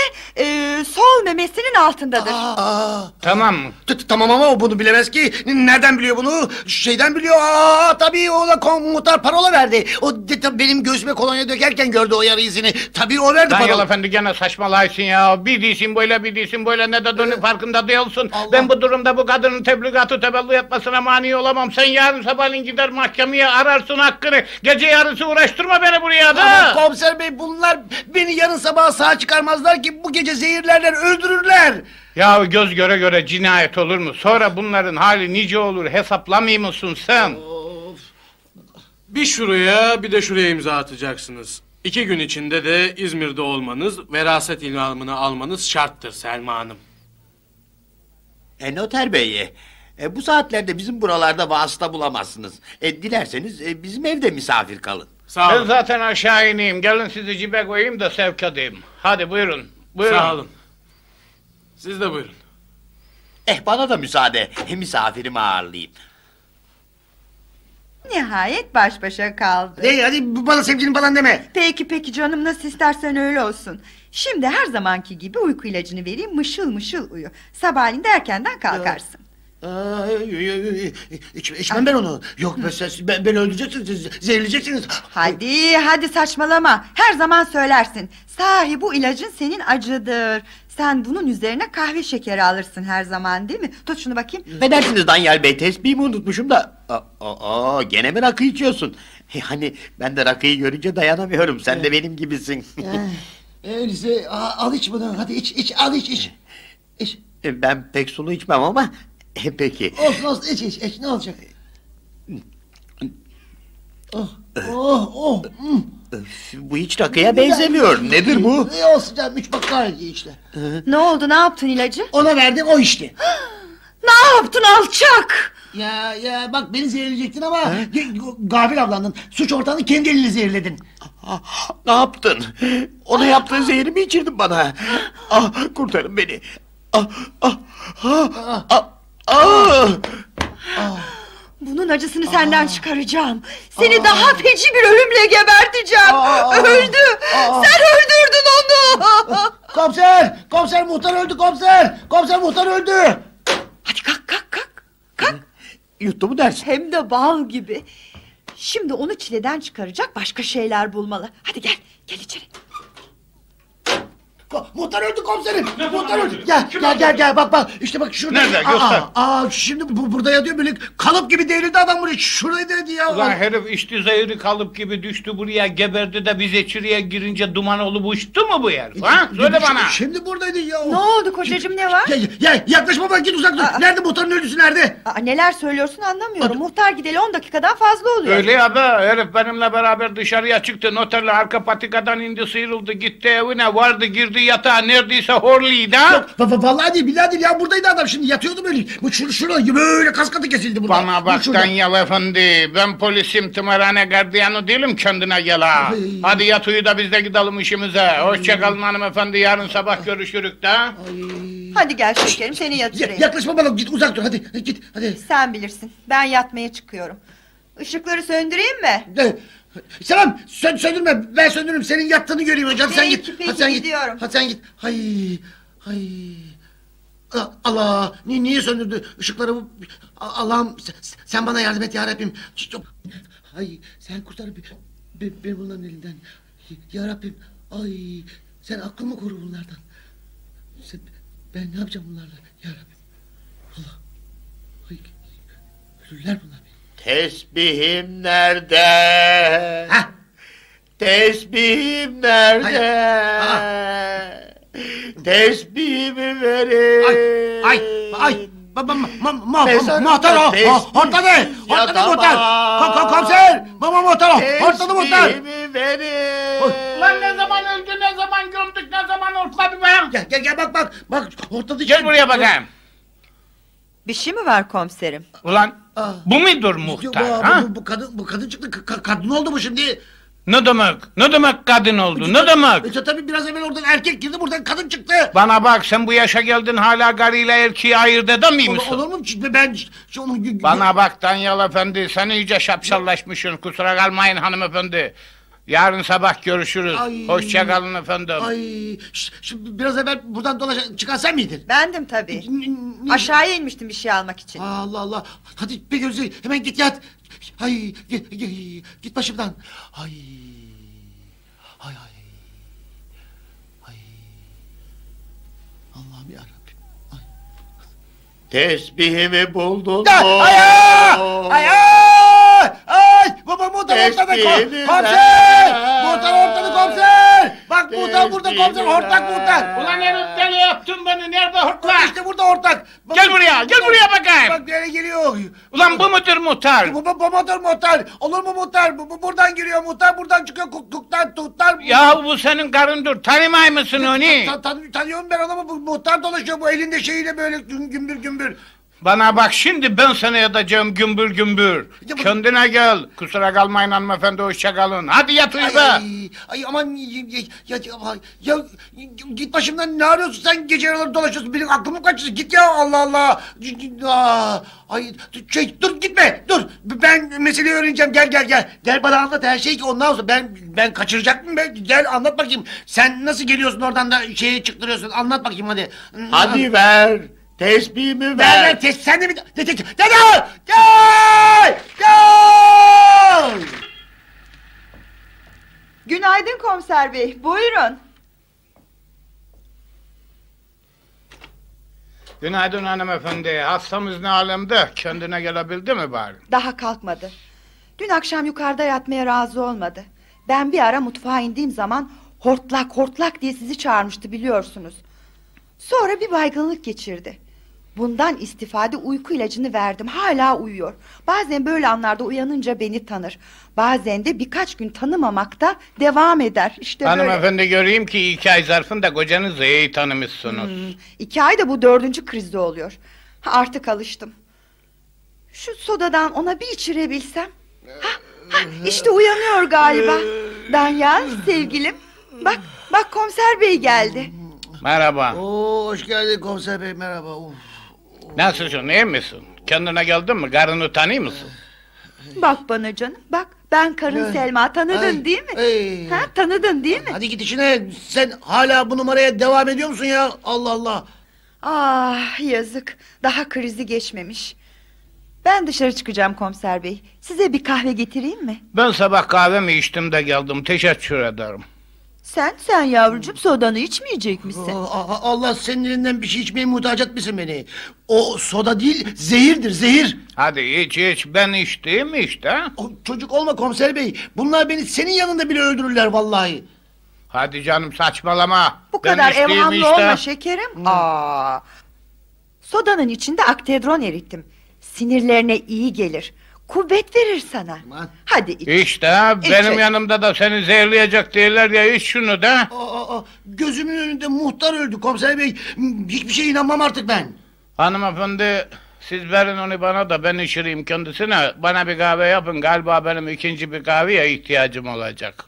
sol memesinin altındadır. Tamam. Tamam ama o bunu bilemez ki. Nereden biliyor bunu? Şeyden biliyor. Tabii o da muhtar parola verdi. O benim göğsüme kolonya dökerken gördü o yara izini. Tabii o verdi Danyal parola. Efendi gene saçmalaysın ya. Bir değilsin böyle ne dediğinin farkında değilsin. Ben bu durumda bu kadının tebligatı tebellü etmesine mani olamam. Sen yarın sabahleyin gider mahkemeye ararsın hakkını. Gece yarısı uğraştırma beni buraya da. Komiser bey, bunlar beni yarın sabah sağ çıkarmazlar ki, bu gece zehirlerler, öldürürler. Ya göz göre göre cinayet olur mu? Sonra bunların hali nice olur, hesaplamıyor musun sen? Bir şuraya bir de şuraya imza atacaksınız. 2 gün içinde de İzmir'de olmanız, veraset ilamını almanız şarttır Selma Hanım. Noter bey, bu saatlerde bizim buralarda vasıta bulamazsınız. Dilerseniz bizim evde misafir kalın. Sağ Ben olun. zaten aşağı ineyim. Gelin sizi cibe koyayım da sevk edeyim. Hadi buyurun. Sağ olun. Siz de buyurun. Bana da müsaade. Misafirimi ağırlayayım. Nihayet baş başa kaldı. Hadi bana sevgilim falan deme. Peki canım, nasıl istersen öyle olsun. Şimdi her zamanki gibi uyku ilacını vereyim, mışıl mışıl uyu. Sabahleyin de erkenden kalkarsın. İçmem ben onu. Yok, beni öldüreceksiniz, zehirleyeceksiniz. Hadi saçmalama. Her zaman söylersin. Sahi bu ilacın senin acıdır. Sen bunun üzerine kahve şekeri alırsın her zaman, değil mi? Tut şunu bakayım. Affedersiniz Danyal Bey, tesbihimi unutmuşum da. Gene mi rakı içiyorsun? Hani ben de rakıyı görünce dayanamıyorum. Sen de benim gibisin. Öyleyse al iç bunu, hadi iç, al iç. Ben pek sulu içmem ama peki. Olsun iç, ne olacak? Bu hiç rakıya benzemiyor. Nedir bu? Olsun canım, 3 bak daha iyi işte. Ne oldu, ne yaptın ilacı? Ona verdim, o içti. Ne yaptın alçak? Ya bak, beni zehirleyecektin ama gafil avlandın. Suç ortağını kendi elinle zehirledin. Ne yaptın? Ona yaptığın zehri mi içirdin bana? Kurtarın beni. Bunun acısını senden çıkaracağım. Seni daha feci bir ölümle geberteceğim. Öldü. Sen öldürdün onu. Komiser! Komiser muhtar öldü komiser! Komiser muhtar öldü! Hadi kalk kalk kalk. Kalk. Yuttu mu dersin? Hem de bal gibi. Şimdi onu çileden çıkaracak başka şeyler bulmalı. Hadi gel, gel içeri. Muhtar öldü komiserim. Muhtar öldü. Gel bak işte bak şurada. Nerede? Göster. Şimdi burada yatıyor böyle kalıp gibi devrildi adam buraya. Şuradaydı ya. Ulan herif içti zehri kalıp gibi düştü buraya geberdi de biz içeriye girince duman olup uçtu mu bu herif? Ha? Söyle bana. Şimdi buradaydı ya. Ne oldu kocacığım, ne var? Yaklaşma bak, git uzak dur. Nerede muhtarın ölüsü nerede? Neler söylüyorsun anlamıyorum. Muhtar gideli 10 dakikadan fazla oluyor. Öyle ya be, herif benimle beraber dışarıya çıktı, noterle arka patikadan indi, sıyrıldı, gitti evine, vardı girdi yatağa, neredeyse horluydu ha. Vallahi değil billahi değil ya, buradaydı adam şimdi yatıyordu böyle. Bu şurada böyle kaskatı kesildi burada. Bana bak Danyal efendi, ben polisim, tımarhane gardiyanı değilim, kendine gel ha. Hadi yat uyu da biz de gidelim işimize. Hoşça kalın hanımefendi, yarın sabah görüşürük de. Hadi gel şekerim, seni yatırayım. Yaklaşma bana, git uzak dur, hadi git hadi. Sen bilirsin, ben yatmaya çıkıyorum. Işıkları söndüreyim mi? Selam, söndürme, ben söndürürüm, senin yattığını göreyim önce. Hadi sen git. Peki, Hadi sen gidiyorum. Hadi sen git. Hay. Allah, niye söndürdü ışıkları bu? Allah'ım sen bana yardım et ya Rabbim. Ay sen kurtar beni bunların elinden. Ya Rabbim, ay sen aklımı koru bunlardan. Ben ne yapacağım bunlarla ya Rabbim? Allah. Ay, ölürler bunlar beni. Tesbihim nerede? Hah. Tesbihim nerede? Tesbihimi verin. Ay. Muhtar o. Hortladı muhtar. Komiser. Muhtar o. Hortladı muhtar. Tesbihimi verin. Lan ne zaman öldü, ne zaman gömdük, ne zaman hortladı be? Gel bak hortladı. Gel buraya bakayım. Bir şey mi var komiserim? Ulan bu mudur muhtar ha? Bu kadın çıktı. Kadın oldu bu şimdi. Ne demek? Ne demek kadın oldu? Ne demek? Tabii biraz evvel oradan erkek girdi, buradan kadın çıktı. Bana bak, sen bu yaşa geldin hala karıyla erkeği ayırt edemiyor musun? Olur mu? Ben Bana bak Danyal efendi, sen iyice şapşallaşmışsın, kusura kalmayın hanımefendi. Yarın sabah görüşürüz. Hoşça kalın efendim. Şimdi biraz evvel buradan çıkan sen miydin? Bendim tabii. Aşağıya inmiştim bir şey almak için. Allah. Hadi be gözü, hemen git yat. Git başımdan. Ay. Allah'ım yarabbim. Tesbihimi buldun mu? Baba muhtar ortada Tesbihimi komiser. Muhtar ortada komiser. Bak muhtar burada komiser, hortlak muhtar. Ulan herif deli yaptın beni, nerede hortlak? İşte burada hortlak. Gel buraya bakayım. Bak nereye geliyor. Ulan bu mudur muhtar? Bu muhtar. Olur mu muhtar? Bu buradan giriyor muhtar, buradan çıkıyor kuklar tutlar. Ya bu senin karındır, tanımay mısın onu? Tanıyorum ben onu, bu muhtar dolaşıyor bu elinde şeyiyle böyle gümbür. Bana bak, şimdi ben sana edeceğim gümbür. Kendine gel. Kusura kalmayın hanımefendi, hoşça kalın. Hadi yat uyu be. Ay aman ya git başımdan, ne arıyorsun sen, gece araları dolaşıyorsun, benim aklımı kaçırsın, git ya, Allah. Ay dur gitme, dur, ben meseleyi öğreneceğim, gel bana anlat her şeyi ki ondan sonra ben kaçıracak mıyım, gel anlat bakayım, sen nasıl geliyorsun oradan da şeye çıktırıyorsun, anlat bakayım hadi. Hadi ver. Tesbihimi ver. Ver sen de mi? Gel! Günaydın komiser bey, buyurun. Günaydın hanımefendi. Hastamız ne alemde? Kendine gelebildi mi bari? Daha kalkmadı. Dün akşam yukarıda yatmaya razı olmadı. Ben bir ara mutfağa indiğim zaman hortlak diye sizi çağırmıştı, biliyorsunuz. Sonra bir baygınlık geçirdi. Bundan istifade uyku ilacını verdim, hala uyuyor. Bazen böyle anlarda uyanınca beni tanır. Bazen de birkaç gün tanımamakta devam eder. İşte hanımefendi böyle. göreyim ki 2 ay zarfında kocanızı iyi tanımışsınız. 2 ay da bu 4. krizde oluyor. Artık alıştım. Şu sodadan ona bir içirebilsem. İşte uyanıyor galiba. Danyal sevgilim. Bak komiser bey geldi. Merhaba. Hoş geldin komiser bey, merhaba. Nasılsın, iyi misin? Kendine geldin mi? Karını tanıyor musun? Bak bana canım, Ben karın Selma, tanıdın Ay, değil mi? ay. Ha, tanıdın değil mi? Hadi git işine. Sen hala bu numaraya devam ediyor musun ya? Allah Allah. Ah yazık, daha krizi geçmemiş. Ben dışarı çıkacağım komiser bey. Size bir kahve getireyim mi? Ben sabah kahvemi içtim de geldim. Teşekkür ederim. Sen yavrucuğum sodanı içmeyecek misin? Allah senin elinden bir şey içmeye muhtaç etmesin beni. O soda değil, zehirdir, zehir. Hadi iç ben içtim işte. O, çocuk olma komiser bey. Bunlar beni senin yanında bile öldürürler vallahi. Hadi canım saçmalama. Bu Ben kadar içtiğim evhamlı işte. olma şekerim. Sodanın içinde aktedron erittim. Sinirlerine iyi gelir. Kuvvet verir sana. Aman. Hadi iç. İşte İç. benim yanımda da seni zehirleyecek değiller ya, iç şunu da. Gözümün önünde muhtar öldü komiser bey. Hiçbir şeye inanmam artık ben. Hanımefendi, siz verin onu bana da ben içireyim kendisine. Bana bir kahve yapın, galiba benim ikinci bir kahveye ihtiyacım olacak.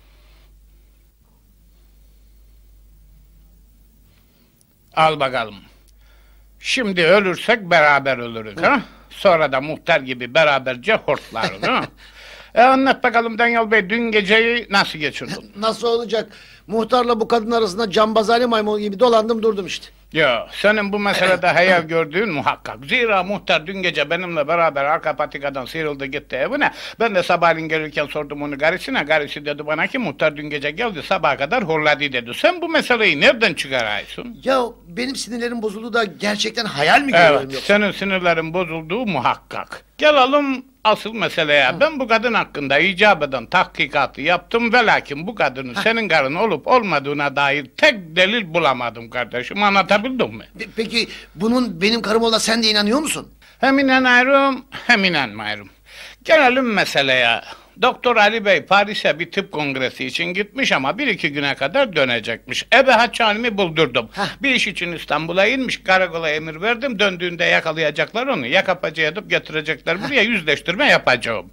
Al bakalım. Şimdi ölürsek beraber ölürüz ha? Sonra da muhtar gibi beraberce hortlarız ha? Anlat bakalım Danyal Bey, dün geceyi nasıl geçirdin? Nasıl olacak? Muhtarla bu kadın arasında cambazane maymunu gibi dolandım durdum işte. Ya senin bu meselede hayal gördüğün muhakkak. Zira muhtar dün gece benimle beraber arka patikadan sıyrıldı gitti evine. Ben de sabahleyin gelirken sordum onu karısına. Karısı dedi bana ki muhtar dün gece geldi sabaha kadar horladı dedi. Sen bu meseleyi nereden çıkarıyorsun? Ya benim sinirlerim bozuldu da gerçekten hayal mi görüyorum Evet, yoksa? senin sinirlerin bozulduğu muhakkak. Gelelim asıl meseleye. Ben bu kadın hakkında icap eden tahkikatı yaptım ve lakin bu kadının senin karın olup olmadığına dair tek delil bulamadım kardeşim. Anlatabildim mi? Peki bunun benim karım olduğuna sen de inanıyor musun? Hem inanıyorum hem inanmıyorum. Gelelim meseleye. Doktor Ali Bey Paris'e bir tıp kongresi için gitmiş ama bir iki güne kadar dönecekmiş. Ebe haçhanemi buldurdum. Bir iş için İstanbul'a inmiş, karakola emir verdim. Döndüğünde yakalayacaklar onu. Yakapacı edip getirecekler buraya, yüzleştirme yapacağım.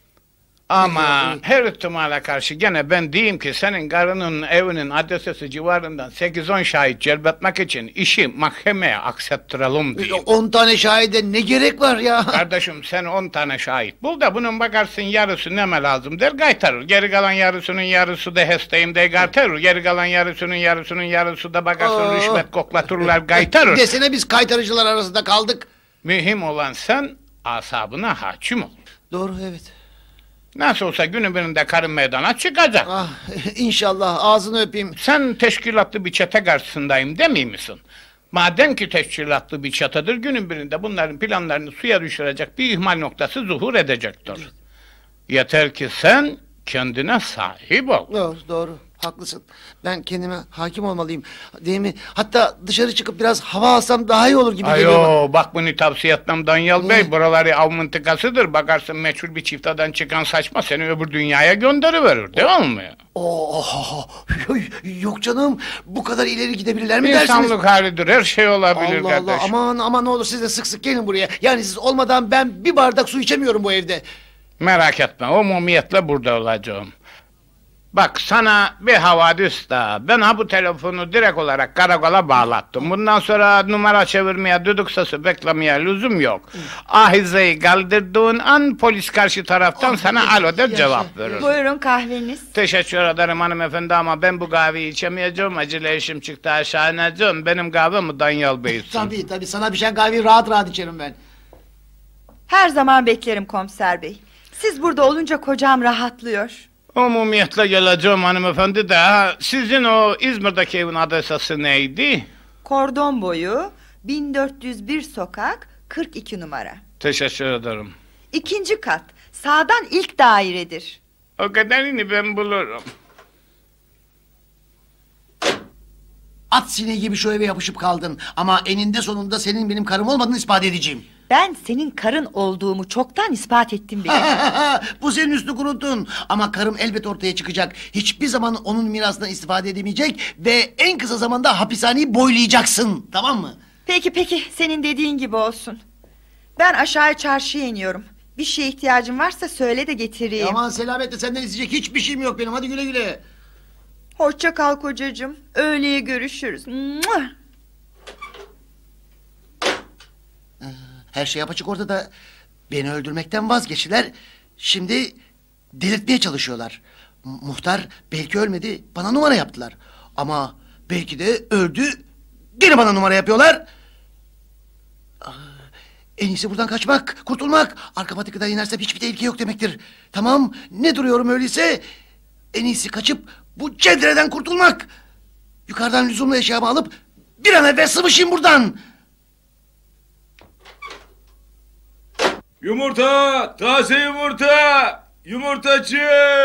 Ama her ihtimale karşı gene ben diyeyim ki senin karının evinin adresi civarından 8-10 şahit celbetmek için işi mahkemeye aksettirelim diyeyim. 10 tane şahide ne gerek var ya? Kardeşim sen 10 tane şahit bul da bunun bakarsın yarısı neme lazım der gaytarır. Geri kalan yarısının yarısı da hesteyim de gaytarır. Geri kalan yarısının yarısı da bakarsın rüşvet koklatırlar gaytarır. Desene biz kaytarıcılar arasında kaldık. Mühim olan sen asabına hakim ol. Doğru evet. Nasıl olsa günün birinde karın meydana çıkacak. Ah, inşallah ağzını öpeyim. Sen teşkilatlı bir çete karşısındayım demiyor musun? Madem ki teşkilatlı bir çetedir, günün birinde bunların planlarını suya düşürecek bir ihmal noktası zuhur edecektir. Yeter ki sen kendine sahip ol. Doğru. Haklısın. Ben kendime hakim olmalıyım. Değil mi? Hatta dışarı çıkıp biraz hava alsam daha iyi olur gibi geliyor bana. Ayo bak bunu tavsiye etmem Danyal Bey. Buraları av mıntıkasıdır. Bakarsın meçhul bir çiftadan çıkan saçma seni öbür dünyaya gönderiverir değil mi? Yok canım. Bu kadar ileri gidebilirler mi dersiniz? İnsanlık halidir. Her şey olabilir Allah kardeşim. aman ne olur siz de sık sık gelin buraya. Yani siz olmadan ben bir bardak su içemiyorum bu evde. Merak etme, umumiyetle burada olacağım. Bak sana bir havadis daha. Ben ha bu telefonu direkt olarak karakola bağlattım. Bundan sonra numara çevirmeye, düdük sesi beklemeye lüzum yok. Ahizeyi kaldırdığın an polis karşı taraftan sana alo der cevap verir. Buyurun kahveniz. Teşekkür ederim hanımefendi ama ben bu kahveyi içemeyeceğim. Acele işim çıktı, aşağı ineceğim. Benim kahvemi Danyal Bey içsin. Tabii sana pişen kahveyi rahat içerim ben. Her zaman beklerim komiser bey. Siz burada olunca kocam rahatlıyor. Umumiyetle geleceğim hanımefendi de. Sizin o İzmir'deki evin adresi neydi? Kordon boyu 1401 sokak 42 numara. Teşekkür ederim. 2. kat sağdan ilk dairedir. O kadarını ben bulurum. At sineği gibi şu eve yapışıp kaldın. Ama eninde sonunda senin benim karım olmadığını ispat edeceğim. Ben senin karın olduğumu çoktan ispat ettim bile. Bu senin üstünü kuruttun. Ama karım elbet ortaya çıkacak. Hiçbir zaman onun mirasından istifade edemeyecek. Ve en kısa zamanda hapishaneyi boylayacaksın. Tamam mı? Peki senin dediğin gibi olsun. Ben aşağı çarşıya iniyorum. Bir şeye ihtiyacın varsa söyle de getireyim. Aman selametle senden isteyecek hiçbir şeyim yok benim. Hadi güle güle. Hoşça kal kocacığım. Öğleye görüşürüz. Mua! Her şey apaçık ortada. Beni öldürmekten vazgeçtiler. Şimdi delirtmeye çalışıyorlar. Muhtar belki ölmedi, bana numara yaptılar. Ama belki de öldü, gene bana numara yapıyorlar. En iyisi buradan kaçmak, kurtulmak. Arka patikadan inersem hiçbir tehlike yok demektir. Tamam, ne duruyorum öyleyse? En iyisi kaçıp bu cedreden kurtulmak. Yukarıdan lüzumlu eşyamı alıp bir an evvel sıvışayım buradan. Yumurta! Taze yumurta! Yumurtacı!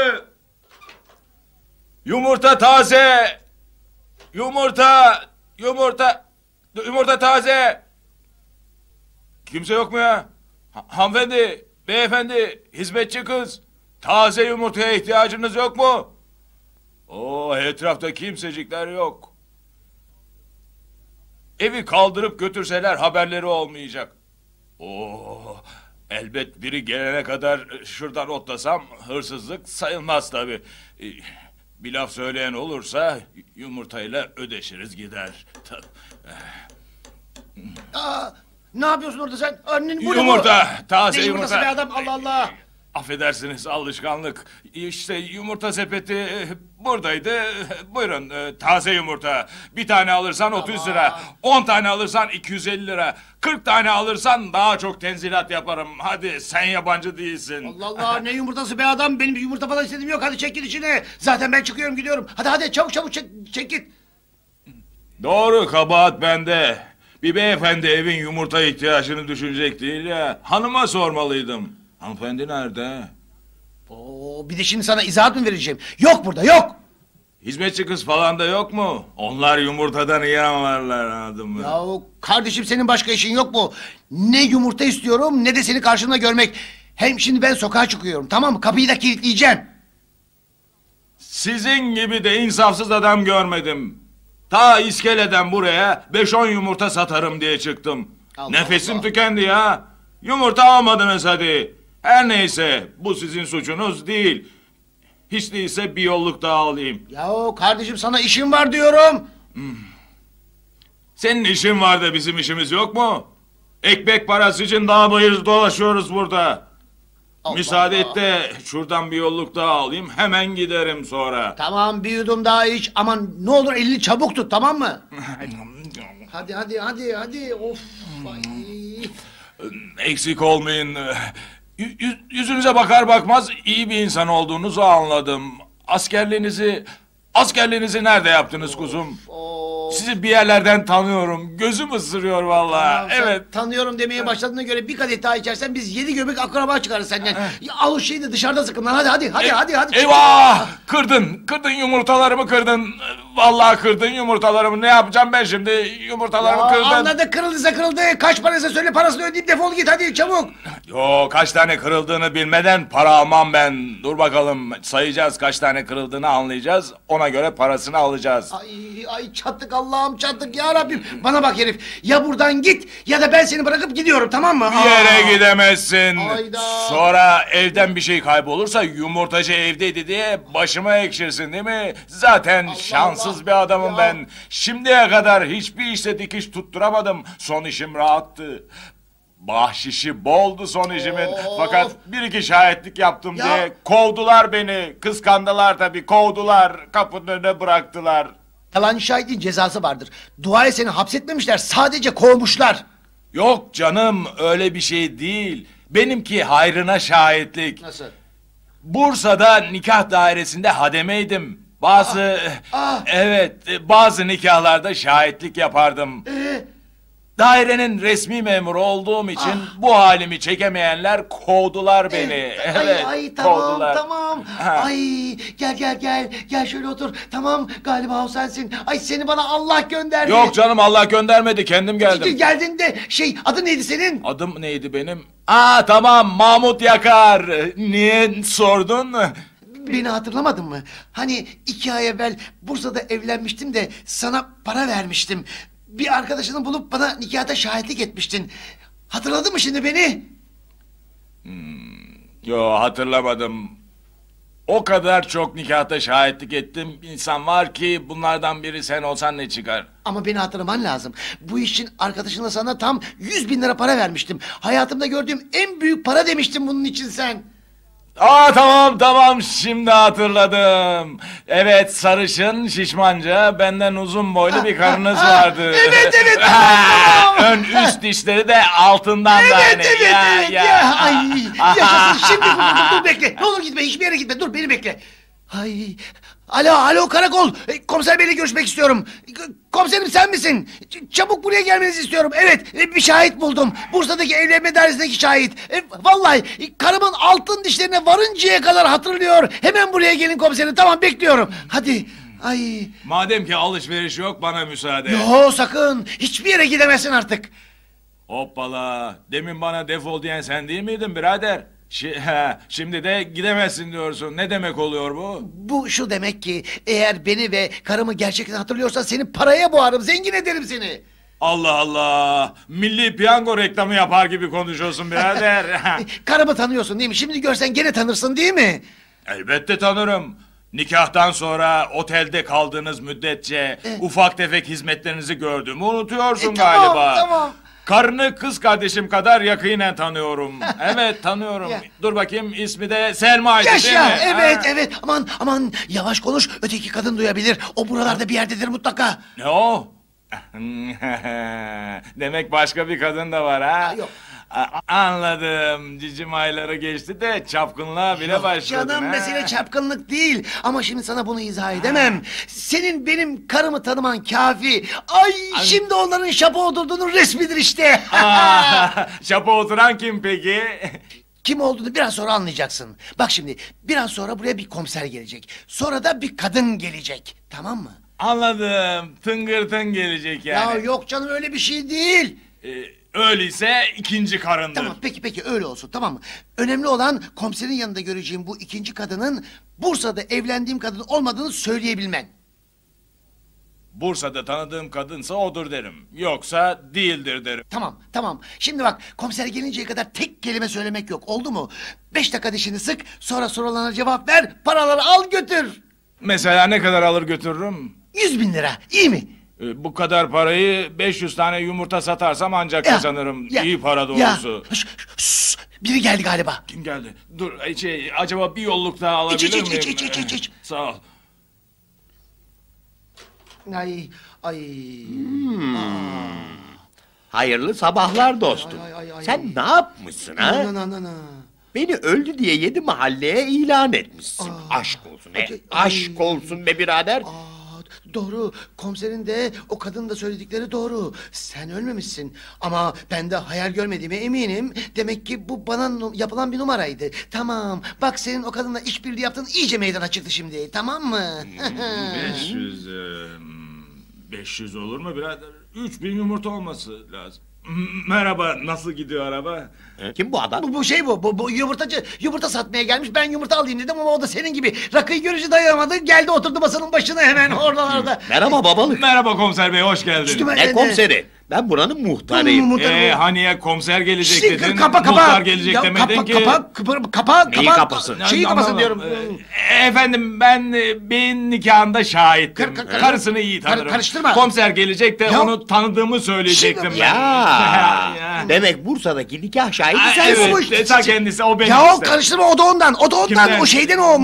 Yumurta taze! Yumurta! Yumurta! Yumurta taze! Kimse yok mu ya? Hanımefendi, beyefendi, hizmetçi kız. Taze yumurtaya ihtiyacınız yok mu? Oo, etrafta kimsecikler yok. Evi kaldırıp götürseler haberleri olmayacak. Oo, elbet biri gelene kadar şuradan otlasam hırsızlık sayılmaz tabii. Bir laf söyleyen olursa yumurtayla ödeşiriz gider. Aa, ne yapıyorsun orada sen? Annen bu Yumurta, taze ne yumurtası yumurta. be adam, Allah Allah. Affedersiniz, alışkanlık. İşte yumurta sepeti buradaydı. Buyurun, taze yumurta. Bir tane alırsan 30 lira. 10 tane alırsan 250 lira. 40 tane alırsan daha çok tenzilat yaparım. Hadi, sen yabancı değilsin. Allah Allah, ne yumurtası be adam, benim yumurta falan istediğim yok, hadi çek git içine. Zaten ben çıkıyorum gidiyorum, hadi çabuk çabuk çek git. Doğru, kabahat bende. Bir beyefendi evin yumurta ihtiyacını düşünecek değil ya. Hanıma sormalıydım. Hanımefendi nerede? Oo, bir de şimdi sana izahat mı vereceğim? Yok burada, yok. Hizmetçi kız falan da yok mu? Onlar yumurtadan iyi anlarlar, anladın mı? Yahu kardeşim, senin başka işin yok mu? Ne yumurta istiyorum ne de seni karşımda görmek. Hem şimdi ben sokağa çıkıyorum, tamam mı? Kapıyı da kilitleyeceğim. Sizin gibi de insafsız adam görmedim. Ta iskeleden buraya 5-10 yumurta satarım diye çıktım. Allah Nefesim Allah. tükendi ya. Yumurta almadınız hadi. Her neyse, bu sizin suçunuz değil. Hiç değilse bir yolluk daha alayım. Yahu kardeşim, sana işim var diyorum. Senin işin var da bizim işimiz yok mu? Ekmek parası için dağ bayır dolaşıyoruz burada. Allah Müsaade Allah. et de şuradan bir yolluk daha alayım, hemen giderim sonra. Tamam, bir yudum daha iç, aman ne olur elini çabuk tut, tamam mı? hadi of. Ay. Eksik olmayın. Yüzünüze bakar bakmaz iyi bir insan olduğunuzu anladım. Askerliğinizi nerede yaptınız kuzum? Sizi bir yerlerden tanıyorum. Gözüm ısırıyor vallahi. Tamam, sen Evet. tanıyorum demeye başladığına göre bir kadeh daha içersen biz 7 göbek akraba çıkarız senden. Ya, al o şeyi de dışarıda sıkın lan, hadi. Eyvah! Kırdın yumurtalarımı kırdın. Vallahi kırdın yumurtalarımı. Ne yapacağım ben şimdi? Yumurtalarımı kırdın. Anladık, kırıldıysa kırıldı. Kaç paraysa söyle, parasını ödeyip defol git, hadi çabuk. Yo, kaç tane kırıldığını bilmeden para almam ben. Dur bakalım, sayacağız kaç tane kırıldığını, anlayacağız. Ona göre parasını alacağız. Ay çattık Allah'ım, çattık ya Rabbim. Bana bak herif, ya buradan git ya da ben seni bırakıp gidiyorum, tamam mı? Bir yere gidemezsin. Hayda. Sonra evden bir şey kaybolursa yumurtacı evdeydi diye başıma ekşirsin değil mi? Zaten şanssız Allah. bir adamım Ya. ben. Şimdiye kadar hiçbir işte dikiş tutturamadım. Son işim rahattı. Bahşişi boldu son işimin. Of. Fakat bir iki şahitlik yaptım Ya. diye kovdular beni. Kıskandılar tabii, kovdular. Kapının önüne bıraktılar. Yalan şahidin cezası vardır. Duaya seni hapsetmemişler, sadece kovmuşlar. Yok canım, öyle bir şey değil. Benimki hayrına şahitlik. Nasıl? Bursa'da nikah dairesinde hademeydim. Evet, bazı nikahlarda şahitlik yapardım. Dairenin resmi memuru olduğum için bu halimi çekemeyenler kovdular beni. Evet, Tamam kovdular. tamam. Ha. Ay gel şöyle otur. Tamam, galiba o sensin. Ay, seni bana Allah gönderdi. Yok canım, Allah göndermedi, kendim geldim. Geldin de adı neydi senin? Adım neydi benim? Tamam, Mahmut Yakar. Niye sordun? Beni hatırlamadın mı? Hani 2 ay evvel Bursa'da evlenmiştim de sana para vermiştim. Bir arkadaşını bulup bana nikahta şahitlik etmiştin. Hatırladın mı şimdi beni? Yo, hatırlamadım. O kadar çok nikahta şahitlik ettim insan var ki bunlardan biri sen olsan ne çıkar? Ama beni hatırlaman lazım. Bu işin arkadaşına sana tam 100.000 lira para vermiştim. Hayatımda gördüğüm en büyük para demiştin bunun için sen. Tamam şimdi hatırladım. Evet, sarışın, şişmanca, benden uzun boylu bir karınız vardı. Evet. Ön üst dişleri de altından da hani. Evet. Ya, ay, yaşasın şimdi. Dur bekle. Ne olur gitme, hiçbir yere gitme. Dur, beni bekle. Ay. Alo karakol. Komiser beyle görüşmek istiyorum. Komiserim sen misin? Çabuk buraya gelmenizi istiyorum. Evet, bir şahit buldum. Bursa'daki evlenme dairesindeki şahit. Vallahi karımın altın dişlerine varıncaya kadar hatırlıyor. Hemen buraya gelin komiserim. Tamam, bekliyorum. Hadi. Ay. Madem ki alışveriş yok, bana müsaade. Yo, sakın. Hiçbir yere gidemezsin artık. Hoppala. Demin bana defol diyen sen değil miydin birader? Şimdi de gidemezsin diyorsun. Ne demek oluyor bu? Bu şu demek ki eğer beni ve karımı gerçekten hatırlıyorsan seni paraya boğarım, zengin ederim seni. Allah Allah. Milli piyango reklamı yapar gibi konuşuyorsun birader. Karımı tanıyorsun değil mi? Şimdi görsen gene tanırsın değil mi? Elbette tanırım. Nikahtan sonra otelde kaldığınız müddetçe ufak tefek hizmetlerinizi gördüğümü unutuyorsun galiba. Tamam. Karını kız kardeşim kadar yakinen tanıyorum. Evet, tanıyorum. Ya. Dur bakayım, ismi de Selma'ydı değil mi? Yaşa, evet, Ha. evet. Aman, yavaş konuş, öteki kadın duyabilir. O buralarda bir yerdedir mutlaka. Ne o? Demek başka bir kadın da var ha? Yok. Anladım. Cicim ayları geçti de çapkınlığa bile başladın. Canım, ha? mesele çapkınlık değil. Ama şimdi sana bunu izah edemem. Senin benim karımı tanıman kafi. Ay, şimdi onların şapa oturduğunun resmidir işte. Şapa oturan kim peki? Kim olduğunu biraz sonra anlayacaksın. Bak şimdi, biraz sonra buraya bir komiser gelecek. Sonra da bir kadın gelecek. Tamam mı? Anladım. Tıngırtın gelecek Ya yani. yok canım, öyle bir şey değil. Öyleyse ikinci karındır. Tamam, peki öyle olsun, tamam mı? Önemli olan komiserin yanında göreceğim bu ikinci kadının Bursa'da evlendiğim kadın olmadığını söyleyebilmen. Bursa'da tanıdığım kadınsa odur derim. Yoksa değildir derim. Tamam. Şimdi bak, komiser gelinceye kadar tek kelime söylemek yok, oldu mu? 5 dakika dişini sık, sonra sorularına cevap ver, paraları al götür. Mesela ne kadar alır götürürüm? 100.000 lira, iyi mi? Bu kadar parayı 500 tane yumurta satarsam ancak kazanırım. İyi para doğrusu. Şş, biri geldi galiba. Kim geldi? Dur, acaba bir yolluk daha alabilir miyim? İç. Sağ ol. Ay. Hayırlı sabahlar dostum. Ay. Sen ne yapmışsın ha? Na. Beni öldü diye 7 mahalleye ilan etmişsin. Aşk olsun aşk olsun be birader. Doğru, komiserin de o kadının da söyledikleri doğru. Sen ölmemişsin ama ben de hayal görmediğime eminim. Demek ki bu bana yapılan bir numaraydı. Tamam, bak senin o kadınla işbirliği yaptığın iyice meydana çıktı şimdi, tamam mı? 500 olur mu birader? 3000 yumurta olması lazım. Merhaba, nasıl gidiyor araba? Kim bu adam? Bu yumurtacı yumurta satmaya gelmiş, ben yumurta alayım dedim ama o da senin gibi rakıyı görünce dayanamadı, geldi oturdu masanın başına hemen oralarda. Merhaba babalık. Merhaba komiser bey, hoş geldin. Üstüme- Ne komiseri? Ben buranın muhtarıyım. Hani ya komiser gelecek dedin, Kapa. muhtar gelecek demedin ki. Kapa. Neyi kapısı? Şeyi kapasın diyorum. Efendim, ben beyin nikahında şahittim. Karısını iyi tanırım. Karıştırma. Komiser gelecek de Ya- onu tanıdığımı söyleyecektim Şimdi- ben. Ya. Demek Bursa'daki nikah şahidi Ha, sensin. evet, ta kendisi, o benim Ya işte. karıştırma, o da ondan. Kimden? O şeyden o.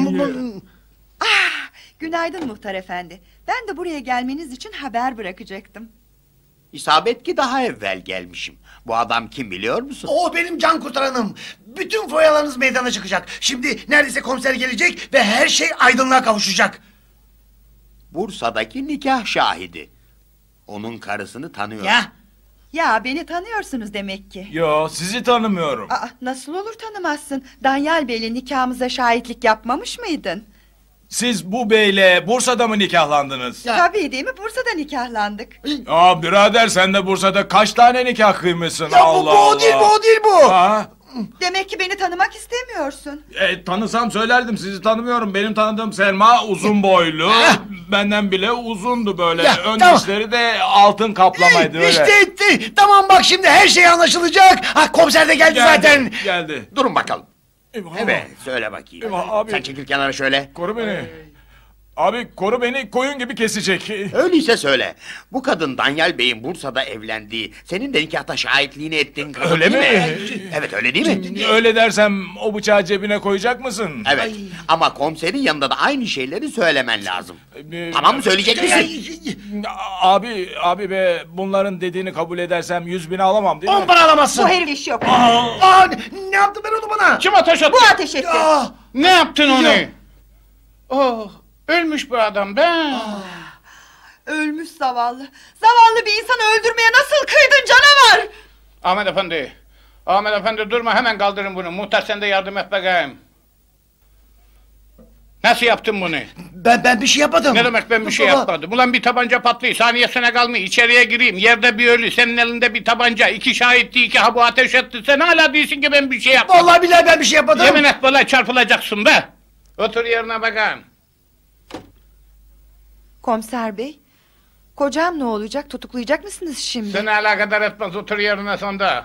Günaydın muhtar efendi. Ben de buraya gelmeniz için haber bırakacaktım. İsabet ki daha evvel gelmişim. Bu adam kim biliyor musun? O benim can kurtaranım. Bütün foyalarınız meydana çıkacak. Şimdi neredeyse komiser gelecek ve her şey aydınlığa kavuşacak. Bursa'daki nikah şahidi. Onun karısını tanıyorum. Ya beni tanıyorsunuz demek ki. Yo, sizi tanımıyorum. Nasıl olur tanımazsın? Danyal Bey'le nikahımıza şahitlik yapmamış mıydın? Siz bu beyle Bursa'da mı nikahlandınız? Tabii değil mi? Bursa'da nikahlandık. Aa birader, sen de Bursa'da kaç tane nikah kıymışsın? Ya bu o değil bu. Ha? Demek ki beni tanımak istemiyorsun. Tanısam söylerdim, sizi tanımıyorum. Benim tanıdığım Selma uzun boylu. Benden bile uzundu böyle. Ya, Ön tamam. dişleri de altın kaplamaydı öyle. İşte tamam, bak şimdi her şey anlaşılacak. Komiser de geldi zaten. Geldi. Durun bakalım. Eyvah. Evet, söyle bakayım. Eyvah abi. Sen çekil kenara şöyle. Koru beni. Abi koru beni, koyun gibi kesecek. Öyleyse söyle. Bu kadın Danyal Bey'in Bursa'da evlendiği, senin de nikahta şahitliğini ettiğin kadın Öyle değil mi? Evet, öyle değil mi? Öyle dersem o bıçağı cebine koyacak mısın? Evet. Ama komiserin yanında da aynı şeyleri söylemen lazım. Ee, Tamam mı, söyleyecek misin? Abi be, bunların dediğini kabul edersem 100.000 alamam değil mi? 10 para alamazsın. Bu herif iş yok. Aa, ne yaptı ben onu bana? Kim ateş attı? Bu ateş etti. Aa, Ne yaptın onu? Yok. Oh, ölmüş bu adam be. Ölmüş zavallı. Zavallı bir insanı öldürmeye nasıl kıydın canavar? Ahmet Efendi. Ahmet Efendi durma, hemen kaldırın bunu. Muhtar sen de yardım et bakayım. Nasıl yaptın bunu? ben bir şey yapmadım. Ne demek ben bir şey Baba, yapmadım? Ulan bir tabanca patlıyor. Saniyesine kalmıyor. İçeriye gireyim. Yerde bir ölü. Senin elinde bir tabanca. 2 şahitli, 2 ha bu ateş etti. Sen hala diyorsun ki ben bir şey yapmadım. Vallahi billahi ben bir şey yapmadım. Yemin et bana, çarpılacaksın be. Otur yerine bakayım. Komiser bey, kocam ne olacak? Tutuklayacak mısınız şimdi? Seni alakadar etmez. Otur yerine sonda.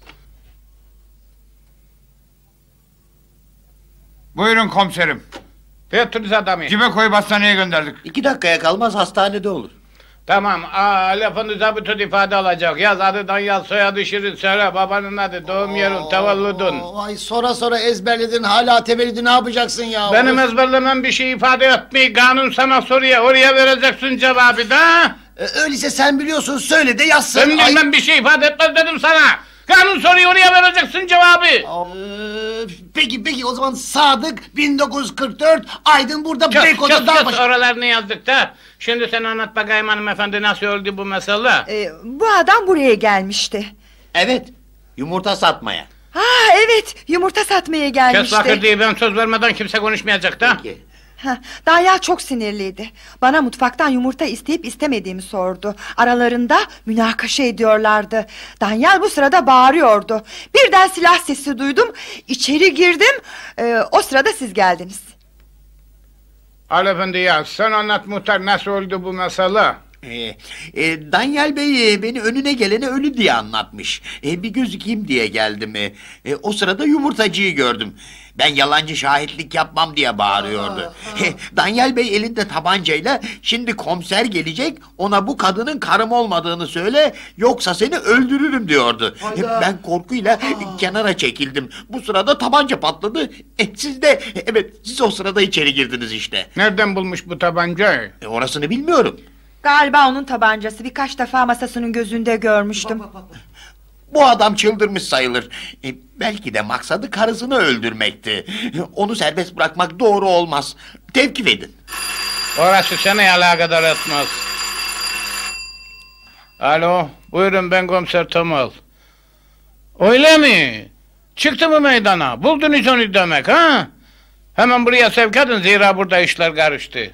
Buyurun komiserim. Götürüz adamı. Kime koyup hastaneye gönderdik? 2 dakikaya kalmaz hastanede olur. Tamam. Lafını zabıtın ifade alacak. Yaz adından yaz. Soyadı Şirin söyle. Babanın adı. Doğum yerin. Tevellüdün. Ay sonra ezberledin, hala temelli, ne yapacaksın ya? Benim ezberlemem bir şey ifade etmiyor. Kanun sana soruyor. Oraya vereceksin cevabı da. Öyleyse sen biliyorsun, söyle de yazsın. Ben bilmem, bir şey ifade etmez dedim sana. Kanun soruyor, oraya vereceksin cevabı. Peki o zaman Sadık 1944 Aydın burada Beykoz'da dağ başı. Oralarını yazdık da. Şimdi sen anlat bakayım hanımefendi, nasıl öldü bu mesele? Bu adam buraya gelmişti. Evet, yumurta satmaya. Evet, yumurta satmaya Kes gelmişti. vakit değil, ben söz vermeden kimse konuşmayacak da. Peki. Danyal çok sinirliydi. Bana mutfaktan yumurta isteyip istemediğimi sordu. Aralarında münakaşa ediyorlardı. Danyal bu sırada bağırıyordu. Birden silah sesi duydum. İçeri girdim. O sırada siz geldiniz. Ali Efendi ya, sen anlat muhtar, nasıl oldu bu mesele? Danyal Bey beni önüne gelene ölü diye anlatmış. Bir gözükeyim diye geldim. O sırada yumurtacıyı gördüm. Ben yalancı şahitlik yapmam diye bağırıyordu. Danyal Bey elinde tabancayla, şimdi komiser gelecek, ona bu kadının karım olmadığını söyle, yoksa seni öldürürüm diyordu. Ben korkuyla kenara çekildim. Bu sırada tabanca patladı. Siz o sırada içeri girdiniz işte. Nereden bulmuş bu tabancayı? Orasını bilmiyorum. Galiba onun tabancası. Birkaç defa masasının gözünde görmüştüm. Bu adam çıldırmış sayılır. Belki de maksadı karısını öldürmekti. Onu serbest bırakmak doğru olmaz. Tevkif edin. Orası seni alakadar etmez. Alo, buyurun, ben komiser Tomal. Öyle mi? Çıktı mı meydana? Buldunuz onu demek ha? Hemen buraya sevk edin, zira burada işler karıştı.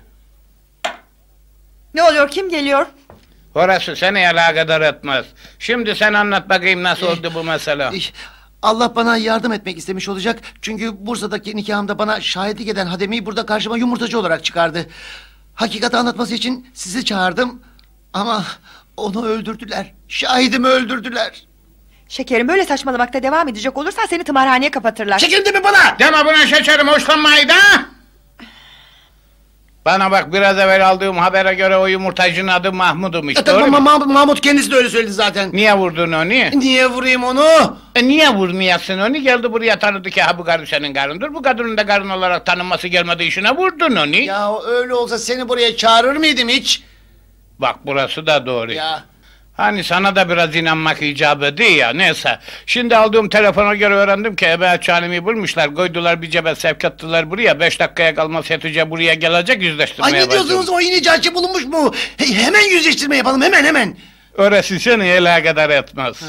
Ne oluyor? Kim geliyor? Orası seni alakadar etmez. Şimdi sen anlat bakayım, nasıl oldu bu mesele? Allah bana yardım etmek istemiş olacak. Çünkü Bursa'daki nikahımda bana şahitlik eden Hademi'yi burada karşıma yumurtacı olarak çıkardı. Hakikati anlatması için sizi çağırdım. Ama onu öldürdüler. Şahidimi öldürdüler. Şekerim, böyle saçmalamakta devam edecek olursan seni tımarhaneye kapatırlar. Çekin de mi bana? Deme buna şekerim, hoşlanmayı da! Bana bak, biraz evvel aldığım habere göre o yumurtacının adı Mahmud'umuş, doğru mu? Mahmut kendisi de öyle söyledi zaten. Niye vurdun onu? Niye vurayım onu? Niye vurmayasın onu? Geldi buraya, tanıdı ki ha bu karı senin karındır. Bu kadının da karın olarak tanınması gelmedi, işine vurdun onu. Ya öyle olsa seni buraya çağırır mıydım hiç? Bak, burası da doğru. Ya. Hani sana da biraz inanmak icap ediyor ya, neyse. Şimdi aldığım telefona göre öğrendim ki ebe çanemi bulmuşlar. Koydular bir cebe, sevk ettiler buraya. 5 dakikaya kalmaz Hatice buraya gelecek, yüzleştirmeye Ay ne diyorsunuz, o yine cahçı bulunmuş mu? Hemen yüzleştirme yapalım, hemen. Orası seni alakadar etmez.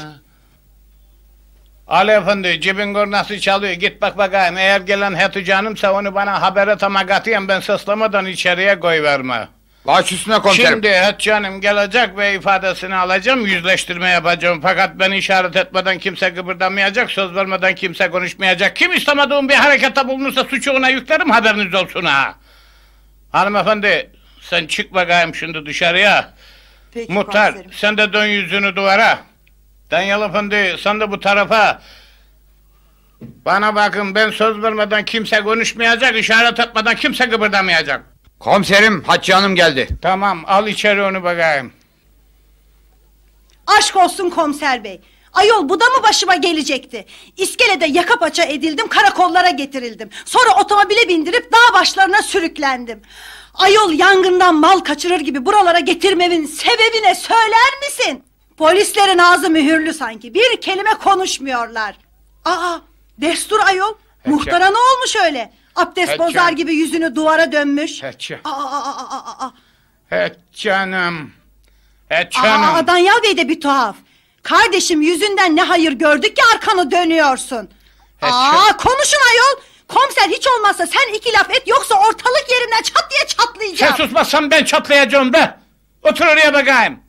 Ali Efendi, cebin kornası çalıyor, git bak bakayım. Eğer gelen Hatice Hanım'sa onu bana habere tamakatiyen, ben seslemeden içeriye koyverme. Baş üstüne komiserim. Şimdi Hatice Hanım gelecek ve ifadesini alacağım, yüzleştirme yapacağım. Fakat beni işaret etmeden kimse kıpırdamayacak, söz vermeden kimse konuşmayacak. Kim istemediğim bir harekette bulunursa suçu ona yüklerim, haberiniz olsun ha. Hanımefendi, sen çık bakayım şimdi dışarıya. Peki, Muhtar, komiserim. sen de dön yüzünü duvara. Danyal Efendi, sen de bu tarafa. Bana bakın, ben söz vermeden kimse konuşmayacak, işaret etmeden kimse kıpırdamayacak. Komiserim Hatice Hanım geldi. Tamam, al içeri onu bakayım. Aşk olsun komiser bey. Ayol bu da mı başıma gelecekti? İskelede yaka paça edildim, karakollara getirildim. Sonra otomobile bindirip dağ başlarına sürüklendim. Ayol yangından mal kaçırır gibi buralara getirmemin sebebi ne söyler misin? Polislerin ağzı mühürlü sanki. Bir kelime konuşmuyorlar. Aa, destur ayol. Muhtara ne olmuş öyle? Abdest bozar gibi yüzünü duvara dönmüş. Canım. Canım. Aa, Danyal Bey de bir tuhaf. Kardeşim yüzünden ne hayır gördük ki arkanı dönüyorsun. Konuşun ayol. Komiser hiç olmazsa sen iki laf et, yoksa ortalık yerinden çat diye çatlayacağım. Sen susmazsan ben çatlayacağım be. Otur oraya bakayım.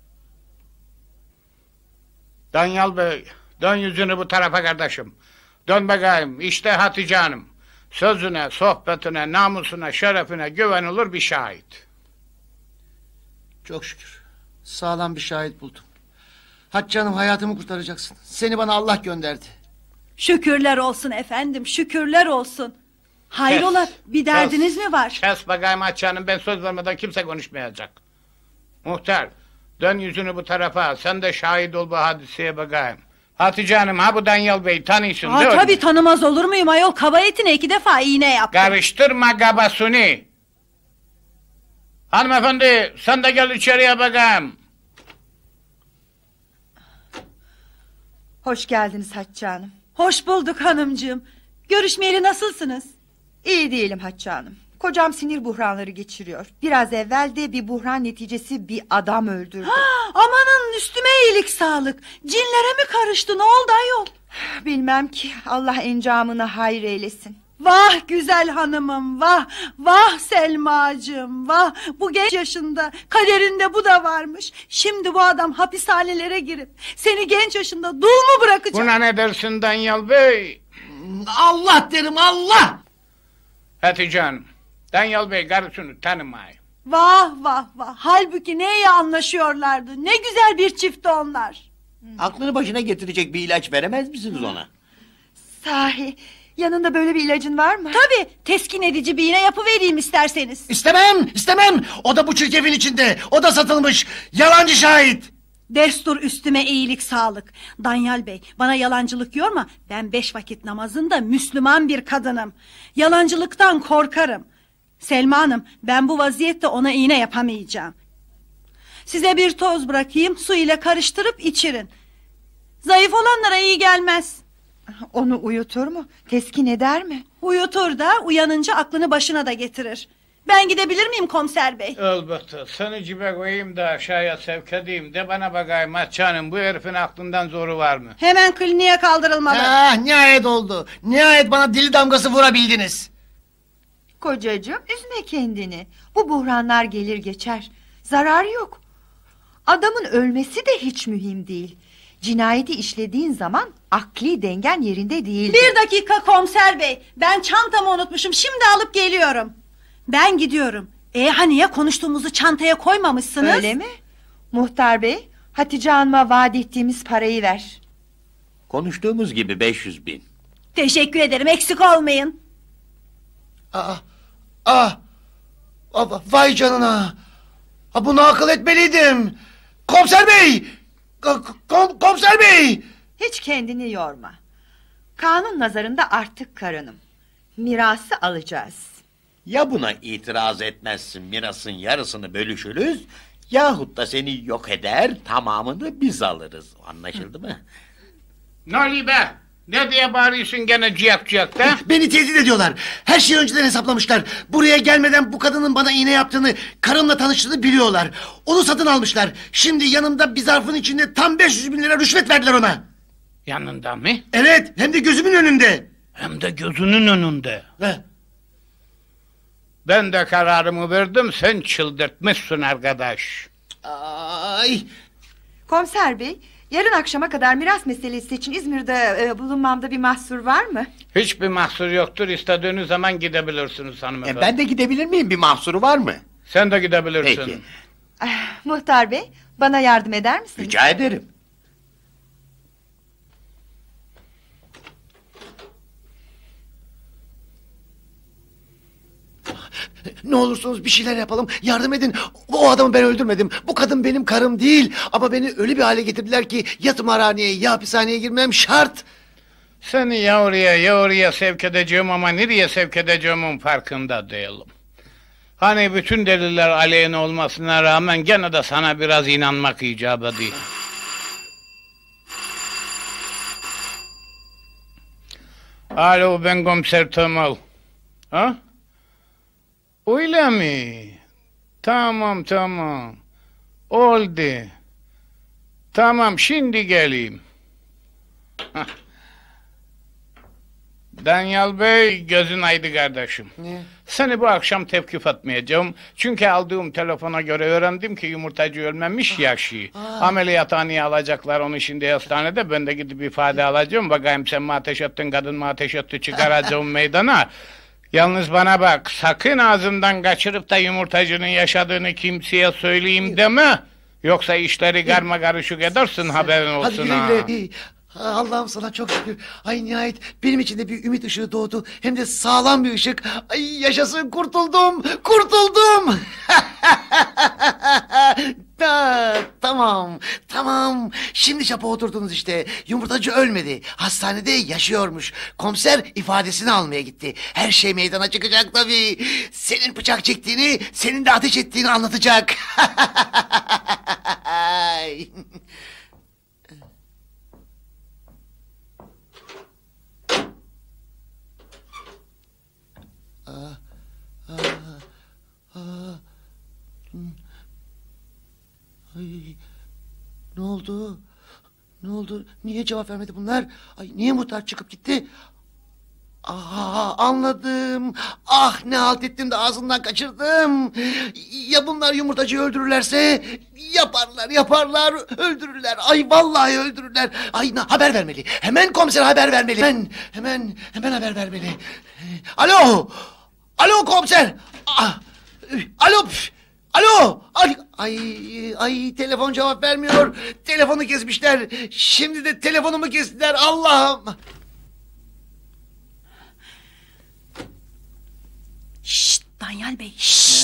Danyal Bey, dön yüzünü bu tarafa kardeşim. Dön bakayım, işte Hatice Hanım. Sözüne, sohbetine, namusuna, şerefine güvenilir bir şahit. Çok şükür. Sağlam bir şahit buldum. Hatice Hanım, hayatımı kurtaracaksın. Seni bana Allah gönderdi. Şükürler olsun efendim, şükürler olsun. Hayrola, bir derdiniz mi var? Kes bakayım Hatice Hanım, ben söz vermeden kimse konuşmayacak. Muhtar, dön yüzünü bu tarafa, sen de şahit ol bu hadiseye bakayım. Hatice Hanım, ha bu Danyal Bey tanıyorsun değil mi? Tabii tanımaz olur muyum ayol, kaba etine 2 defa iğne yaptım. Karıştırma gabasuni. Hanımefendi, sen de gel içeriye bakayım. Hoş geldiniz Hatice Hanım. Hoş bulduk hanımcığım. Görüşmeyeli nasılsınız? İyi değilim Hatice Hanım. Kocam sinir buhranları geçiriyor. Biraz evvel de bir buhran neticesi bir adam öldürdü. Amanın üstüme iyilik sağlık. Cinlere mi karıştı, ne oldu ayol? Bilmem ki, Allah encamını hayır eylesin. Vah güzel hanımım, vah, vah Selmacığım, vah. Bu genç yaşında, kaderinde bu da varmış. Şimdi bu adam hapishanelere girip seni genç yaşında dul mu bırakacak? Buna ne dersin Danyal Bey? Allah derim, Allah! Hatice Hanım, Danyal Bey karısını tanımayın. Vah vah vah, halbuki ne iyi anlaşıyorlardı. Ne güzel bir çiftti onlar. Aklını başına getirecek bir ilaç veremez misiniz ona? Sahi, yanında böyle bir ilacın var mı? Tabii, teskin edici bir iğne yapıvereyim isterseniz. İstemem, istemem! O da bu çirkefin içinde, o da satılmış. Yalancı şahit! Destur üstüme iyilik sağlık. Danyal Bey, bana yalancılık yorma. Ben 5 vakit namazında Müslüman bir kadınım. Yalancılıktan korkarım. Selma Hanım, ben bu vaziyette ona iğne yapamayacağım. Size bir toz bırakayım, su ile karıştırıp içirin. Zayıf olanlara iyi gelmez. Onu uyutur mu? Teskin eder mi? Uyutur da uyanınca aklını başına da getirir. Ben gidebilir miyim komiser bey? Elbette, seni cibe koyayım da aşağıya sevk edeyim de bana bakayım Hatice Hanım, bu herifin aklından zoru var mı? Hemen kliniğe kaldırılmalı. Nihayet oldu. Nihayet bana dili damgası vurabildiniz. Kocacığım, üzme kendini. Bu buhranlar gelir geçer. Zararı yok. Adamın ölmesi de hiç mühim değil. Cinayeti işlediğin zaman akli dengen yerinde değil. Bir dakika komiser bey. Ben çantamı unutmuşum. Şimdi alıp geliyorum. Ben gidiyorum. Hani ya konuştuğumuzu çantaya koymamışsınız? Öyle mi? Muhtar bey, Hatice Hanım'a vaat ettiğimiz parayı ver. Konuştuğumuz gibi 500.000. Teşekkür ederim, eksik olmayın. Vay canına! Bunu akıl etmeliydim! Komiser bey! Komiser bey! Hiç kendini yorma. Kanun nazarında artık karınım. Mirası alacağız. Ya buna itiraz etmezsin, mirasın yarısını bölüşürüz... ...yahut da seni yok eder, tamamını biz alırız. Anlaşıldı mı? Ne oluyor be? Ne diye bağırıyorsun gene ciyak ciyak da? Beni tehdit ediyorlar. Her şeyi önceden hesaplamışlar. Buraya gelmeden bu kadının bana iğne yaptığını, karımla tanıştığını biliyorlar. Onu satın almışlar. Şimdi yanımda bir zarfın içinde tam 500.000 lira rüşvet verdiler ona. Yanında mı? Evet, hem de gözümün önünde. Hem de gözünün önünde. He. Ben de kararımı verdim, sen çıldırtmışsın arkadaş. Ay. Komiser bey, yarın akşama kadar miras meselesi için İzmir'de bulunmamda bir mahsur var mı? Hiçbir mahsur yoktur, istediğiniz zaman gidebilirsiniz hanımefendi. Ben de gidebilir miyim, bir mahsuru var mı? Sen de gidebilirsin. Peki. Muhtar bey, bana yardım eder misiniz? Rica ederim. Ne olursunuz bir şeyler yapalım. Yardım edin. O adamı ben öldürmedim. Bu kadın benim karım değil. Ama beni öyle bir hale getirdiler ki ya tımarhaneye ya hapishaneye girmem şart. Seni ya oraya sevk edeceğim ama nereye sevk edeceğimin farkında değilim. Hani bütün deliller aleyhine olmasına rağmen gene de sana biraz inanmak icap ediyor. Alo, ben komiser Temel. Ha? Öyle mi? Tamam. Oldu. Tamam, şimdi geleyim. Hah. Danyal Bey, gözün aydın kardeşim. Ne? Seni bu akşam tevkif etmeyeceğim. Çünkü aldığım telefona göre öğrendim ki yumurtacı ölmemiş, yaşıyor. Ameliyathaneye alacaklar onu şimdi hastanede. Ben de gidip ifade alacağım. Bakayım sen mi ateş ettin, kadın mı ateş etti, çıkaracağım meydana. Yalnız bana bak, sakın ağzından kaçırıp da yumurtacının yaşadığını kimseye söyleyeyim deme. Yoksa işleri karma karışık edersin, haberin olsun. Hadi güle güle. Allah'ım sana çok şükür. Ay nihayet benim içinde bir ümit ışığı doğdu. Hem de sağlam bir ışık. Ay yaşasın, kurtuldum. Tamam. Şimdi çapa oturdunuz işte. Yumurtacı ölmedi. Hastanede yaşıyormuş. Komiser ifadesini almaya gitti. Her şey meydana çıkacak tabii. Senin bıçak çektiğini, senin de ateş ettiğini anlatacak. Ay, ne oldu? Niye cevap vermedi bunlar? Ay, niye muhtar çıkıp gitti? Aha, anladım. Ah, ne halt ettim de ağzından kaçırdım. Ya bunlar yumurtacıyı öldürürlerse? Yaparlar, öldürürler. Ay vallahi öldürürler. Ay, haber vermeli. Hemen komisere haber vermeli. Hemen haber vermeli. Alo komiser. Alo. Ay telefon cevap vermiyor. Telefonu kesmişler. Şimdi de telefonumu kestiler. Allah'ım. Şşt Danyal Bey, şşt.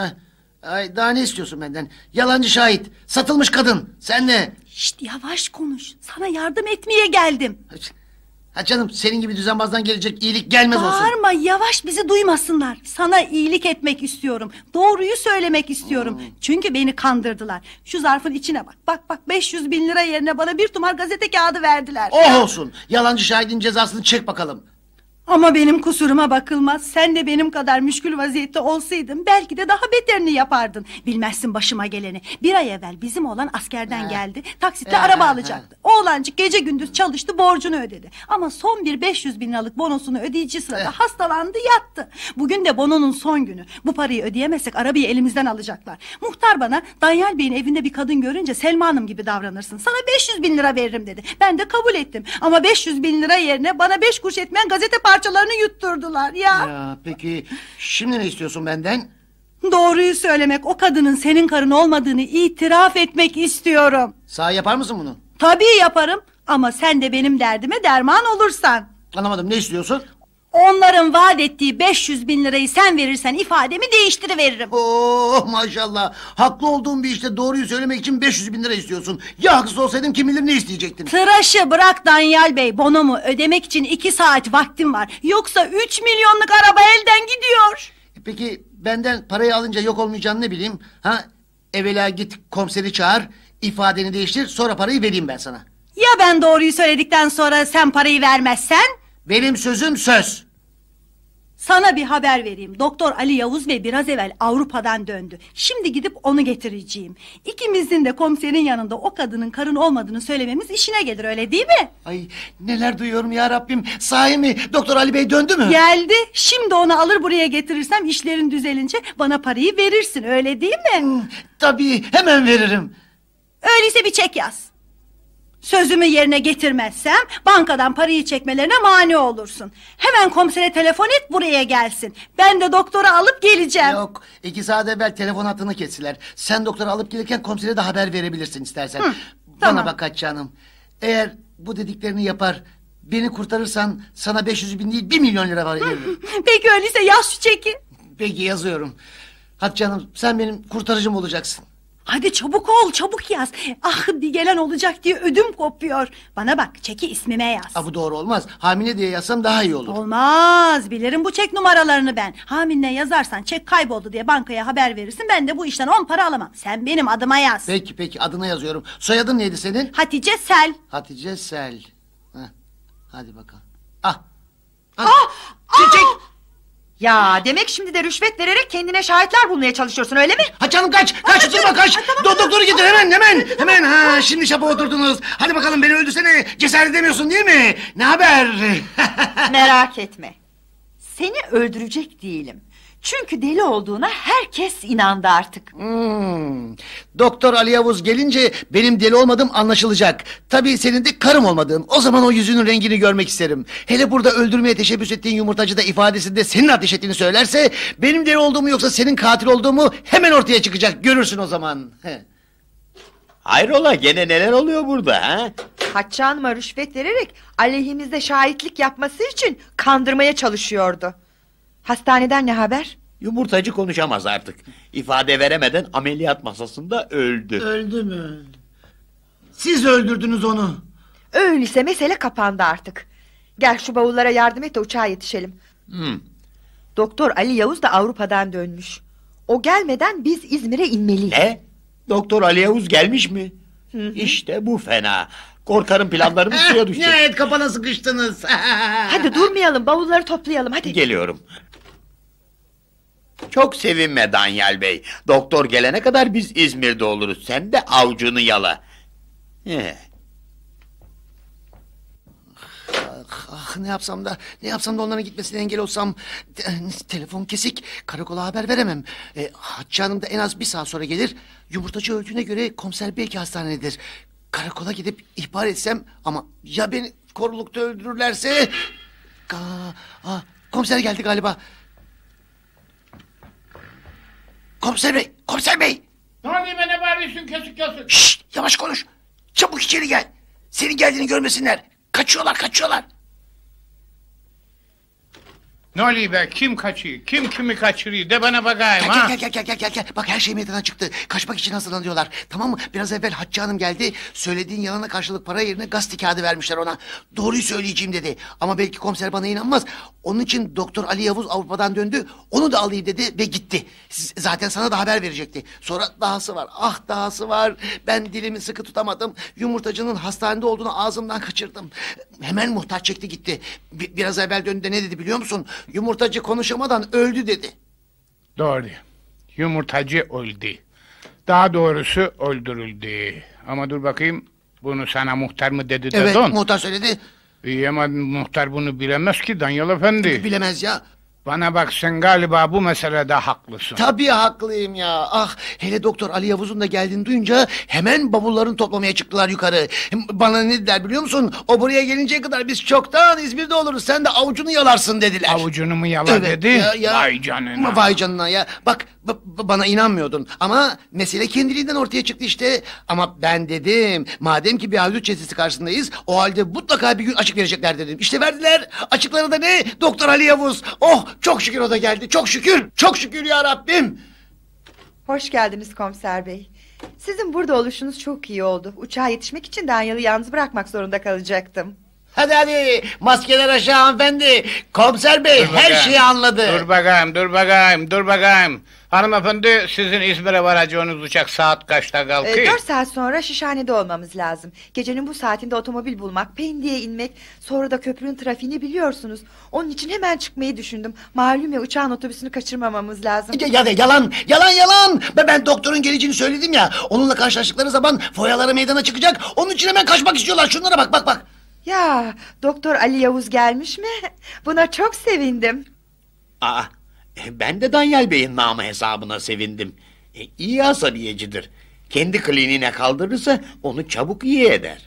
Ay, daha ne istiyorsun benden? Yalancı şahit. Satılmış kadın. Sen ne? Şşt, yavaş konuş. Sana yardım etmeye geldim. Ha canım, senin gibi düzenbazdan gelecek iyilik gelmez olsun. Bağırma, yavaş, bizi duymasınlar. Sana iyilik etmek istiyorum. Doğruyu söylemek istiyorum. Çünkü beni kandırdılar. Şu zarfın içine bak. Bak 500.000 lira yerine bana bir tomar gazete kağıdı verdiler. Oh olsun. Yalancı şahidin cezasını çek bakalım. Ama benim kusuruma bakılmaz. Sen de benim kadar müşkül vaziyette olsaydın belki de daha beterini yapardın. Bilmezsin başıma geleni. Bir ay evvel bizim oğlan askerden geldi. Taksitle araba alacaktı. Oğlancık gece gündüz çalıştı, borcunu ödedi. Ama son bir 500.000 liralık bonosunu ödeyeceği sırada hastalandı, yattı. Bugün de bononun son günü. Bu parayı ödeyemezsek arabayı elimizden alacaklar. Muhtar bana, Danyal Bey'in evinde bir kadın görünce Selma Hanım gibi davranırsın, sana 500.000 lira veririm dedi. Ben de kabul ettim. Ama 500.000 lira yerine bana 5 kuruş etmeyen gazete parçalarını yutturdular ya. Peki şimdi ne istiyorsun benden? Doğruyu söylemek, o kadının senin karın olmadığını itiraf etmek istiyorum. Sağ yapar mısın bunu? Tabii yaparım ama sen de benim derdime derman olursan. Anlamadım, ne istiyorsun? Onların vaat ettiği 500.000 lirayı sen verirsen ifademi değiştiriveririm. Oh maşallah. Haklı olduğum bir işte doğruyu söylemek için 500.000 lira istiyorsun. Ya haksız olsaydın kim bilir ne isteyecektin? Tıraşı bırak Danyal Bey. Bonomu ödemek için 2 saat vaktim var. Yoksa 3 milyonluk araba elden gidiyor. Peki benden parayı alınca yok olmayacağını ne bileyim? Evvela git komiseri çağır, ifadeni değiştir, sonra parayı vereyim ben sana. Ya ben doğruyu söyledikten sonra sen parayı vermezsen? Benim sözüm söz. Sana bir haber vereyim. Doktor Ali Yavuz Bey biraz evvel Avrupa'dan döndü. Şimdi gidip onu getireceğim. İkimizin de komiserin yanında o kadının karın olmadığını söylememiz işine gelir, öyle değil mi? Ay neler duyuyorum ya Rabbim. Sahi mi? Doktor Ali Bey döndü mü? Geldi. Şimdi onu alır buraya getirirsem işlerin düzelince bana parayı verirsin, öyle değil mi? Tabii, hemen veririm. Öyleyse bir çek yaz. Sözümü yerine getirmezsem bankadan parayı çekmelerine mani olursun. Hemen komisere telefon et, buraya gelsin. Ben de doktoru alıp geleceğim. Yok, 2 saat evvel telefon hattını kestiler. Sen doktoru alıp gelirken komisere de haber verebilirsin istersen. Bana tamam. Bak Hatice Hanım, eğer bu dediklerini yapar, beni kurtarırsan sana 500.000 değil 1 milyon lira veririm. Peki öyleyse yaz şu çeki. Peki yazıyorum. Hadi canım sen benim kurtarıcım olacaksın. Hadi çabuk ol, çabuk yaz. Ah, bir gelen olacak diye ödüm kopuyor. Bana bak, çeki ismime yaz. Bu doğru olmaz. Hamile diye yazsam daha iyi olur. Olmaz, bilirim bu çek numaralarını ben. Hamile yazarsan çek kayboldu diye bankaya haber verirsin. Ben de bu işten 10 para alamam. Sen benim adıma yaz. Peki adına yazıyorum. Soyadın neydi senin? Hatice Sel. Hatice Sel. Heh, hadi bakalım. Ah. Çek. Ya demek şimdi de rüşvet vererek kendine şahitler bulmaya çalışıyorsun öyle mi? Ha canım kaç durma kaç. Doktoru getir hemen. Ha şimdi şapa oturdunuz. Hadi bakalım beni öldürsene. Cesaret edemiyorsun değil mi? Ne haber? Merak etme. Seni öldürecek değilim. Çünkü deli olduğuna herkes inandı artık. Doktor Ali Yavuz gelince benim deli olmadığım anlaşılacak. Tabii senin de karım olmadığın. O zaman o yüzünün rengini görmek isterim. Hele burada öldürmeye teşebbüs ettiğin yumurtacı da ifadesinde senin ateş ettiğini söylerse... ...benim deli olduğumu yoksa senin katil olduğumu hemen ortaya çıkacak. Görürsün o zaman. Hayrola gene neler oluyor burada ha? Hatice Hanım'a rüşvet vererek aleyhimizde şahitlik yapması için kandırmaya çalışıyordu. Hastaneden ne haber? Yumurtacı konuşamaz artık. İfade veremeden ameliyat masasında öldü. Öldü mü? Siz öldürdünüz onu. Öyleyse mesele kapandı artık. Gel şu bavullara yardım et de uçağa yetişelim. Doktor Ali Yavuz da Avrupa'dan dönmüş. O gelmeden biz İzmir'e inmeliyiz. Ne? Doktor Ali Yavuz gelmiş mi? İşte bu fena. Korkarım planlarımız suya düşecek. Nihayet kapana sıkıştınız. Hadi durmayalım, bavulları toplayalım hadi. Geliyorum. Çok sevinme Danyal Bey. Doktor gelene kadar biz İzmir'de oluruz. Sen de avucunu yala. Ne yapsam da onların gitmesine engel olsam. Telefon kesik, karakola haber veremem. Hatice Hanım da en az 1 saat sonra gelir. Yumurtacı öldüğüne göre komiser belki hastanededir. Karakola gidip ihbar etsem ama ya beni korulukta öldürürlerse... Komiser geldi galiba. Komiser bey. Ne oluyor be, ne bağırıyorsun kesik? Şşt, yavaş konuş. Çabuk içeri gel. Senin geldiğini görmesinler. Kaçıyorlar. Ne oluyor be, kim kaçıyor? Kim kimi kaçırıyor? De bana bakayım ha. Gel. Bak her şey meydana çıktı. Kaçmak için hazırlanıyorlar. Tamam mı? Biraz evvel Hatice Hanım geldi. Söylediğin yalana karşılık para yerine gazete kağıdı vermişler ona. Doğruyu söyleyeceğim dedi. Ama belki komiser bana inanmaz. Onun için Doktor Ali Yavuz Avrupa'dan döndü. Onu da alayım dedi ve gitti. Zaten sana da haber verecekti. Sonra dahası var. Dahası var. Ben dilimi sıkı tutamadım. Yumurtacının hastanede olduğunu ağzımdan kaçırdım. Hemen muhtar çekti gitti. Biraz evvel döndü de ne dedi biliyor musun? Yumurtacı konuşamadan öldü dedi. Doğru. Yumurtacı öldü. Daha doğrusu öldürüldü. Ama dur bakayım, bunu sana muhtar mı dedi de Evet, don? muhtar söyledi. İyi ama muhtar bunu bilemez ki Danyal Efendi. Bilemez ya. Bana bak, sen galiba bu meselede haklısın. Tabii haklıyım ya. Hele Doktor Ali Yavuz'un da geldiğini duyunca hemen bavullarını toplamaya çıktılar yukarı. Bana ne dediler biliyor musun? O buraya gelinceye kadar biz çoktan İzmir'de oluruz. Sen de avucunu yalarsın dediler. Avucunu mu yala dedi? Vay canına. Vay canına ya. Bak bana inanmıyordun. Ama mesele kendiliğinden ortaya çıktı işte. Ama ben dedim. Madem ki bir haydut çetesi karşısındayız. O halde mutlaka bir gün açık verecekler dedim. İşte verdiler. Açıkları da ne? Doktor Ali Yavuz. Oh, çok şükür o da geldi. Çok şükür. Çok şükür ya Rabbim. Hoş geldiniz komiser bey. Sizin burada oluşunuz çok iyi oldu. Uçağa yetişmek için Danyal'ı yalnız bırakmak zorunda kalacaktım. Hadi maskeler aşağı hanımefendi. Komiser bey her şeyi anladı. Dur bakayım. Hanımefendi, sizin İzmir'e varacağınız uçak saat kaçta kalkıyor? 4 saat sonra Şişhane'de olmamız lazım. Gecenin bu saatinde otomobil bulmak, Pendik'e inmek, sonra da köprünün trafiğini biliyorsunuz. Onun için hemen çıkmayı düşündüm. Malum ya, uçağın otobüsünü kaçırmamamız lazım. Yalan. Ben doktorun geleceğini söyledim ya. Onunla karşılaştıkları zaman foyaları meydana çıkacak. Onun için hemen kaçmak istiyorlar. Şunlara bak. Ya Doktor Ali Yavuz gelmiş mi? Buna çok sevindim. Ben de Danyal Bey'in namı hesabına sevindim. İyi asabiyecidir. Kendi kliniğine kaldırırsa onu çabuk iyi eder.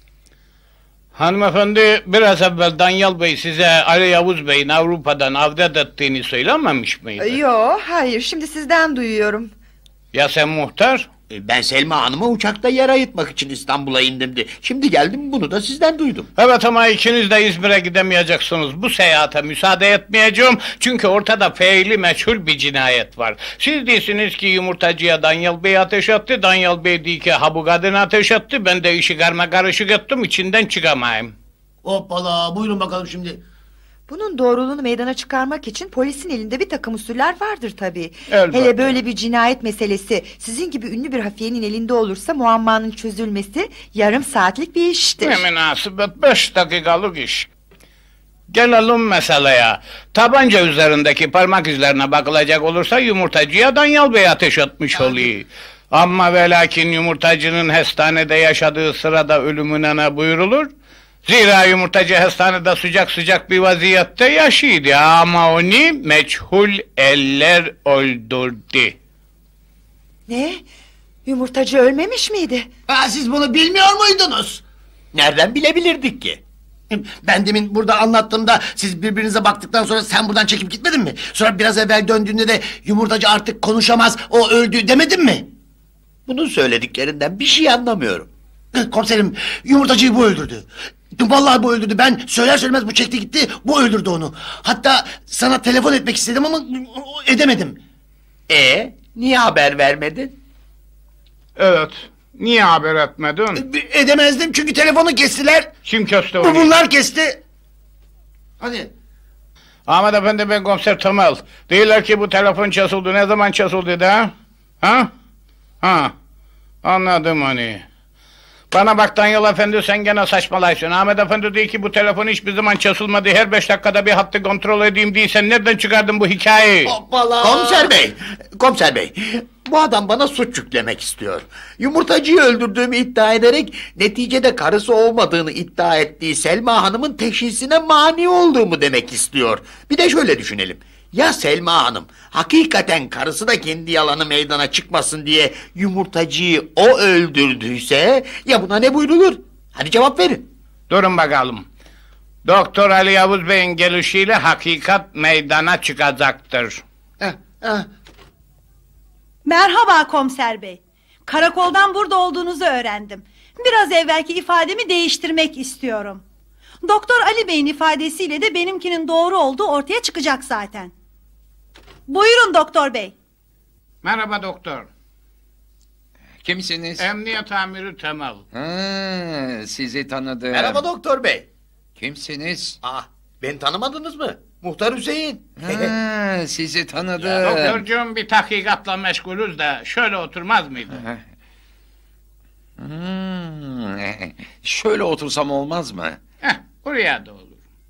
Hanımefendi, biraz evvel Danyal Bey size Ali Yavuz Bey'in Avrupa'dan avdet ettiğini söylememiş miydi? Yo, hayır, şimdi sizden duyuyorum. Ya sen muhtar? Ben Selma Hanım'a uçakta yer ayırtmak için İstanbul'a indimdi. Şimdi geldim, bunu da sizden duydum. Evet ama ikiniz de İzmir'e gidemeyeceksiniz. Bu seyahate müsaade etmeyeceğim. Çünkü ortada feili meçhul bir cinayet var. Siz değilsiniz ki yumurtacıya Danyal Bey ateş etti. Danyal Bey değil ki ha bu kadın ateş etti. Ben de işi karma karışık ettim. İçinden çıkamayayım. Hoppala, buyurun bakalım şimdi. Bunun doğruluğunu meydana çıkarmak için polisin elinde bir takım usuller vardır tabii. Elbette. Hele böyle bir cinayet meselesi sizin gibi ünlü bir hafiyenin elinde olursa muammanın çözülmesi yarım saatlik bir iştir. Ne münasebet, 5 dakikalık iş. Gelelim meseleye. Tabanca üzerindeki parmak izlerine bakılacak olursa yumurtacıya Danyal Bey ateş etmiş oluyor. Ama ve lakin yumurtacının hastanede yaşadığı sırada ölümüne ne buyurulur? Zira yumurtacı hastanede sıcak sıcak bir vaziyette yaşıyordu ama onu meçhul eller öldürdü. Ne? Yumurtacı ölmemiş miydi? Siz bunu bilmiyor muydunuz? Nereden bilebilirdik ki? Ben demin burada anlattığımda siz birbirinize baktıktan sonra sen buradan çekip gitmedin mi? Sonra biraz evvel döndüğünde de yumurtacı artık konuşamaz, o öldü demedin mi? Bunun söylediklerinden bir şey anlamıyorum. Komiserim, yumurtacıyı bu öldürdü. Vallahi bu öldürdü. Ben söyler söylemez bu çekti gitti, bu öldürdü onu. Hatta sana telefon etmek istedim ama edemedim. Niye haber vermedin? Evet. Niye haber etmedin? Edemezdim çünkü telefonu kestiler. Kim kesti onu? Bunlar kesti. Hadi. Ahmet Efendi, ben komiser Temel. Değiller ki bu telefon çalındı. Ne zaman çalındı da? Ha? Anladım onu. Bana bak Danyal Efendi, sen gene saçmalaysın. Ahmet Efendi diyor ki bu telefon hiçbir zaman çalınmadı. Her 5 dakikada bir hattı kontrol edeyim diye. Sen nereden çıkardın bu hikayeyi? Hoppala. Komiser bey, bu adam bana suç yüklemek istiyor. Yumurtacıyı öldürdüğümü iddia ederek neticede karısı olmadığını iddia ettiği Selma Hanım'ın teşhisine mani olduğumu demek istiyor. Bir de şöyle düşünelim. Ya Selma Hanım hakikaten karısı da kendi yalanı meydana çıkmasın diye yumurtacıyı o öldürdüyse, ya buna ne buyrulur? Hadi cevap verin. Durun bakalım. Doktor Ali Yavuz Bey'in gelişiyle hakikat meydana çıkacaktır. Merhaba komiser bey. Karakoldan burada olduğunuzu öğrendim. Biraz evvelki ifademi değiştirmek istiyorum. Doktor Ali Bey'in ifadesiyle de benimkinin doğru olduğu ortaya çıkacak zaten. Buyurun doktor bey. Merhaba doktor. Kimsiniz? Emniyet amiri Temel. Sizi tanıdım. Merhaba doktor bey. Kimsiniz? Beni tanımadınız mı? Muhtar Hüseyin. Sizi tanıdım. Doktorcuğum, bir tahkikatla meşgulüz de şöyle oturmaz mıydı? Şöyle otursam olmaz mı? Buraya da olur.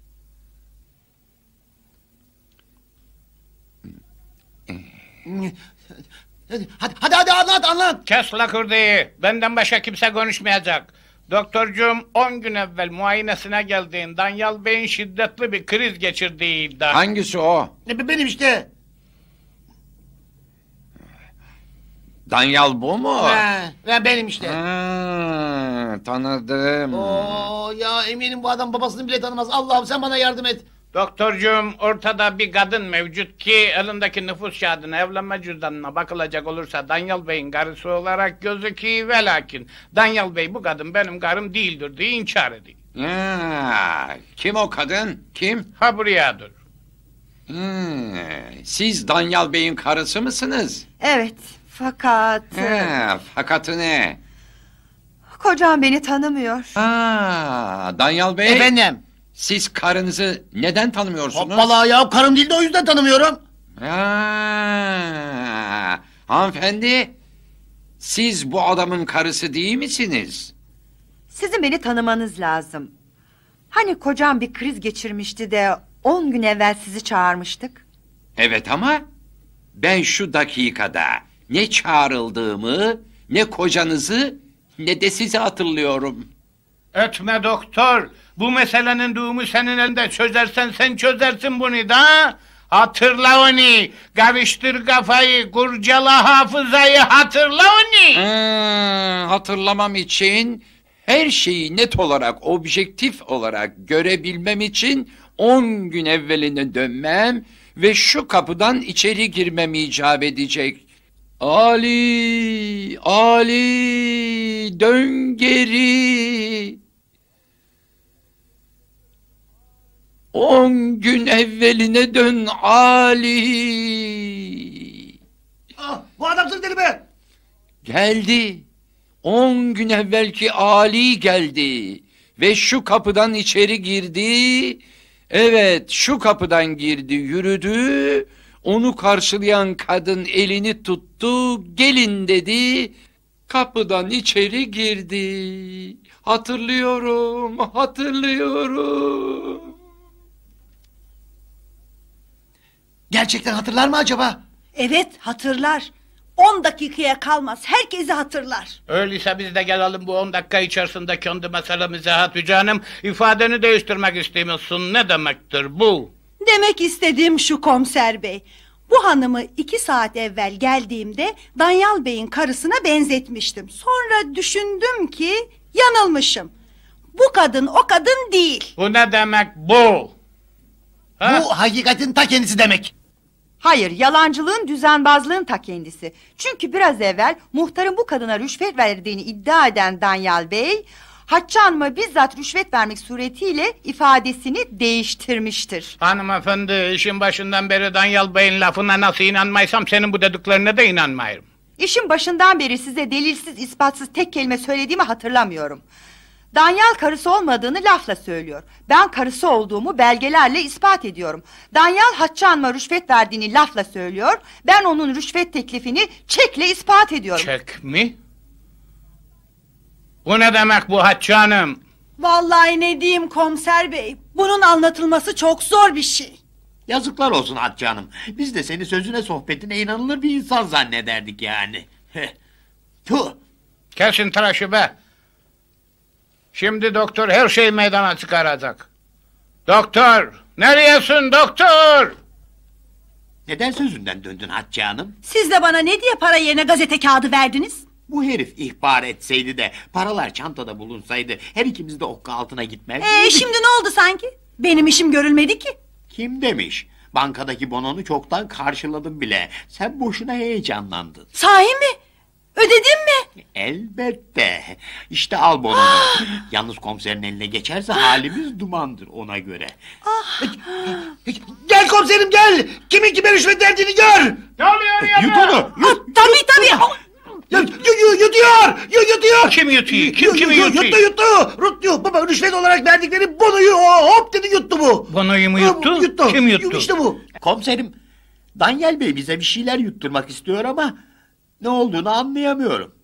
Hadi anlat. Kes lakırdıyı. Benden başka kimse konuşmayacak. Doktorcuğum, 10 gün evvel muayenesine geldiğin Danyal Bey'in şiddetli bir kriz geçirdiği iddia. Hangisi o? Benim işte. Danyal bu mu? Benim işte. Tanıdım. Ya eminim bu adam babasını bile tanımaz. Allah'ım sen bana yardım et. Doktorcuğum, ortada bir kadın mevcut ki elindeki nüfus kağıdına, evlenme cüzdanına bakılacak olursa Danyal Bey'in karısı olarak gözüküyor ve lakin Danyal Bey bu kadın benim karım değildir diye inkar ediyor. Kim o kadın? Kim? Ha buraya dur. Siz Danyal Bey'in karısı mısınız? Evet, fakat... Fakatı ne? Kocam beni tanımıyor. Danyal Bey. Efendim? Siz karınızı neden tanımıyorsunuz? Hoppala ya, karım değil de o yüzden tanımıyorum. Hanımefendi, siz bu adamın karısı değil misiniz? Sizin beni tanımanız lazım. Hani kocam bir kriz geçirmişti de 10 gün evvel sizi çağırmıştık. Evet ama ben şu dakikada ne çağrıldığımı, ne kocanızı, ne de sizi hatırlıyorum. Etme doktor. Bu meselenin düğümü senin elinde. Çözersen sen çözersin bunu da. Hatırla onu. Karıştır kafayı. Kurcala hafızayı. Hatırla onu. Hatırlamam için, her şeyi net olarak, objektif olarak görebilmem için 10 gün evveline dönmem ve şu kapıdan içeri girmem icap edecek. Ali, Ali, dön geri. 10 gün evveline dön Ali. Ah, bu adam sırf deli be. Geldi. 10 gün evvelki Ali geldi. Ve şu kapıdan içeri girdi. Evet, şu kapıdan girdi, yürüdü. Onu karşılayan kadın elini tuttu. Gelin dedi. Kapıdan içeri girdi. Hatırlıyorum, hatırlıyorum. Gerçekten hatırlar mı acaba? Evet, hatırlar. 10 dakikaya kalmaz, herkesi hatırlar. Öyleyse biz de gelelim bu 10 dakika içerisinde kendi meselemize Hatice Hanım. İfadeni değiştirmek istiyorsun. Ne demektir bu? Demek istediğim şu komiser bey. Bu hanımı 2 saat evvel geldiğimde Danyal Bey'in karısına benzetmiştim. Sonra düşündüm ki yanılmışım. Bu kadın o kadın değil. Bu ne demek bu? Ha? Bu hakikatin ta kendisi demek. Hayır, yalancılığın, düzenbazlığın ta kendisi. Çünkü biraz evvel muhtarın bu kadına rüşvet verdiğini iddia eden Danyal Bey, Hatice Hanım'a bizzat rüşvet vermek suretiyle ifadesini değiştirmiştir. Hanımefendi, işin başından beri Danyal Bey'in lafına nasıl inanmaysam senin bu dediklerine de inanmayırım. İşin başından beri size delilsiz, ispatsız tek kelime söylediğimi hatırlamıyorum. Danyal karısı olmadığını lafla söylüyor. Ben karısı olduğumu belgelerle ispat ediyorum. Danyal Hatice Hanım'a rüşvet verdiğini lafla söylüyor. Ben onun rüşvet teklifini çekle ispat ediyorum. Çek mi? Bu ne demek bu Hatice Hanım? Vallahi ne diyeyim komiser bey. Bunun anlatılması çok zor bir şey. Yazıklar olsun Hatice Hanım. Biz de seni sözüne sohbetine inanılır bir insan zannederdik yani. Tüh. Kesin tıraşı be. Şimdi doktor her şeyi meydana çıkaracak. Doktor! Nereyesin doktor? Neden sözünden döndün Hatice Hanım? Siz de bana ne diye para yerine gazete kağıdı verdiniz? Bu herif ihbar etseydi de paralar çantada bulunsaydı her ikimiz de okka altına gitmez Şimdi ne oldu sanki? Benim işim görülmedi ki. Kim demiş? Bankadaki bononu çoktan karşıladım bile. Sen boşuna heyecanlandın. Sahi mi? Ödedin mi? Elbette. İşte al bononu. Yalnız komiserin eline geçerse halimiz dumandır ona göre. Gel komiserim gel. Kimin kime rüşvet verdiğini gör. Ne oluyor ya? Yut onu. Yut. Tabii. Yutuyor. Yutuyor. Kim yutuyor? Kim kimi yutuyor? Yuttu. Baba rüşvet olarak verdikleri bonoyu hop dedi yuttu bu. Bonoyu mu yuttu? Kim yuttu? İşte bu. Komiserim, Danyal Bey bize bir şeyler yutturmak istiyor ama ne olduğunu anlayamıyorum.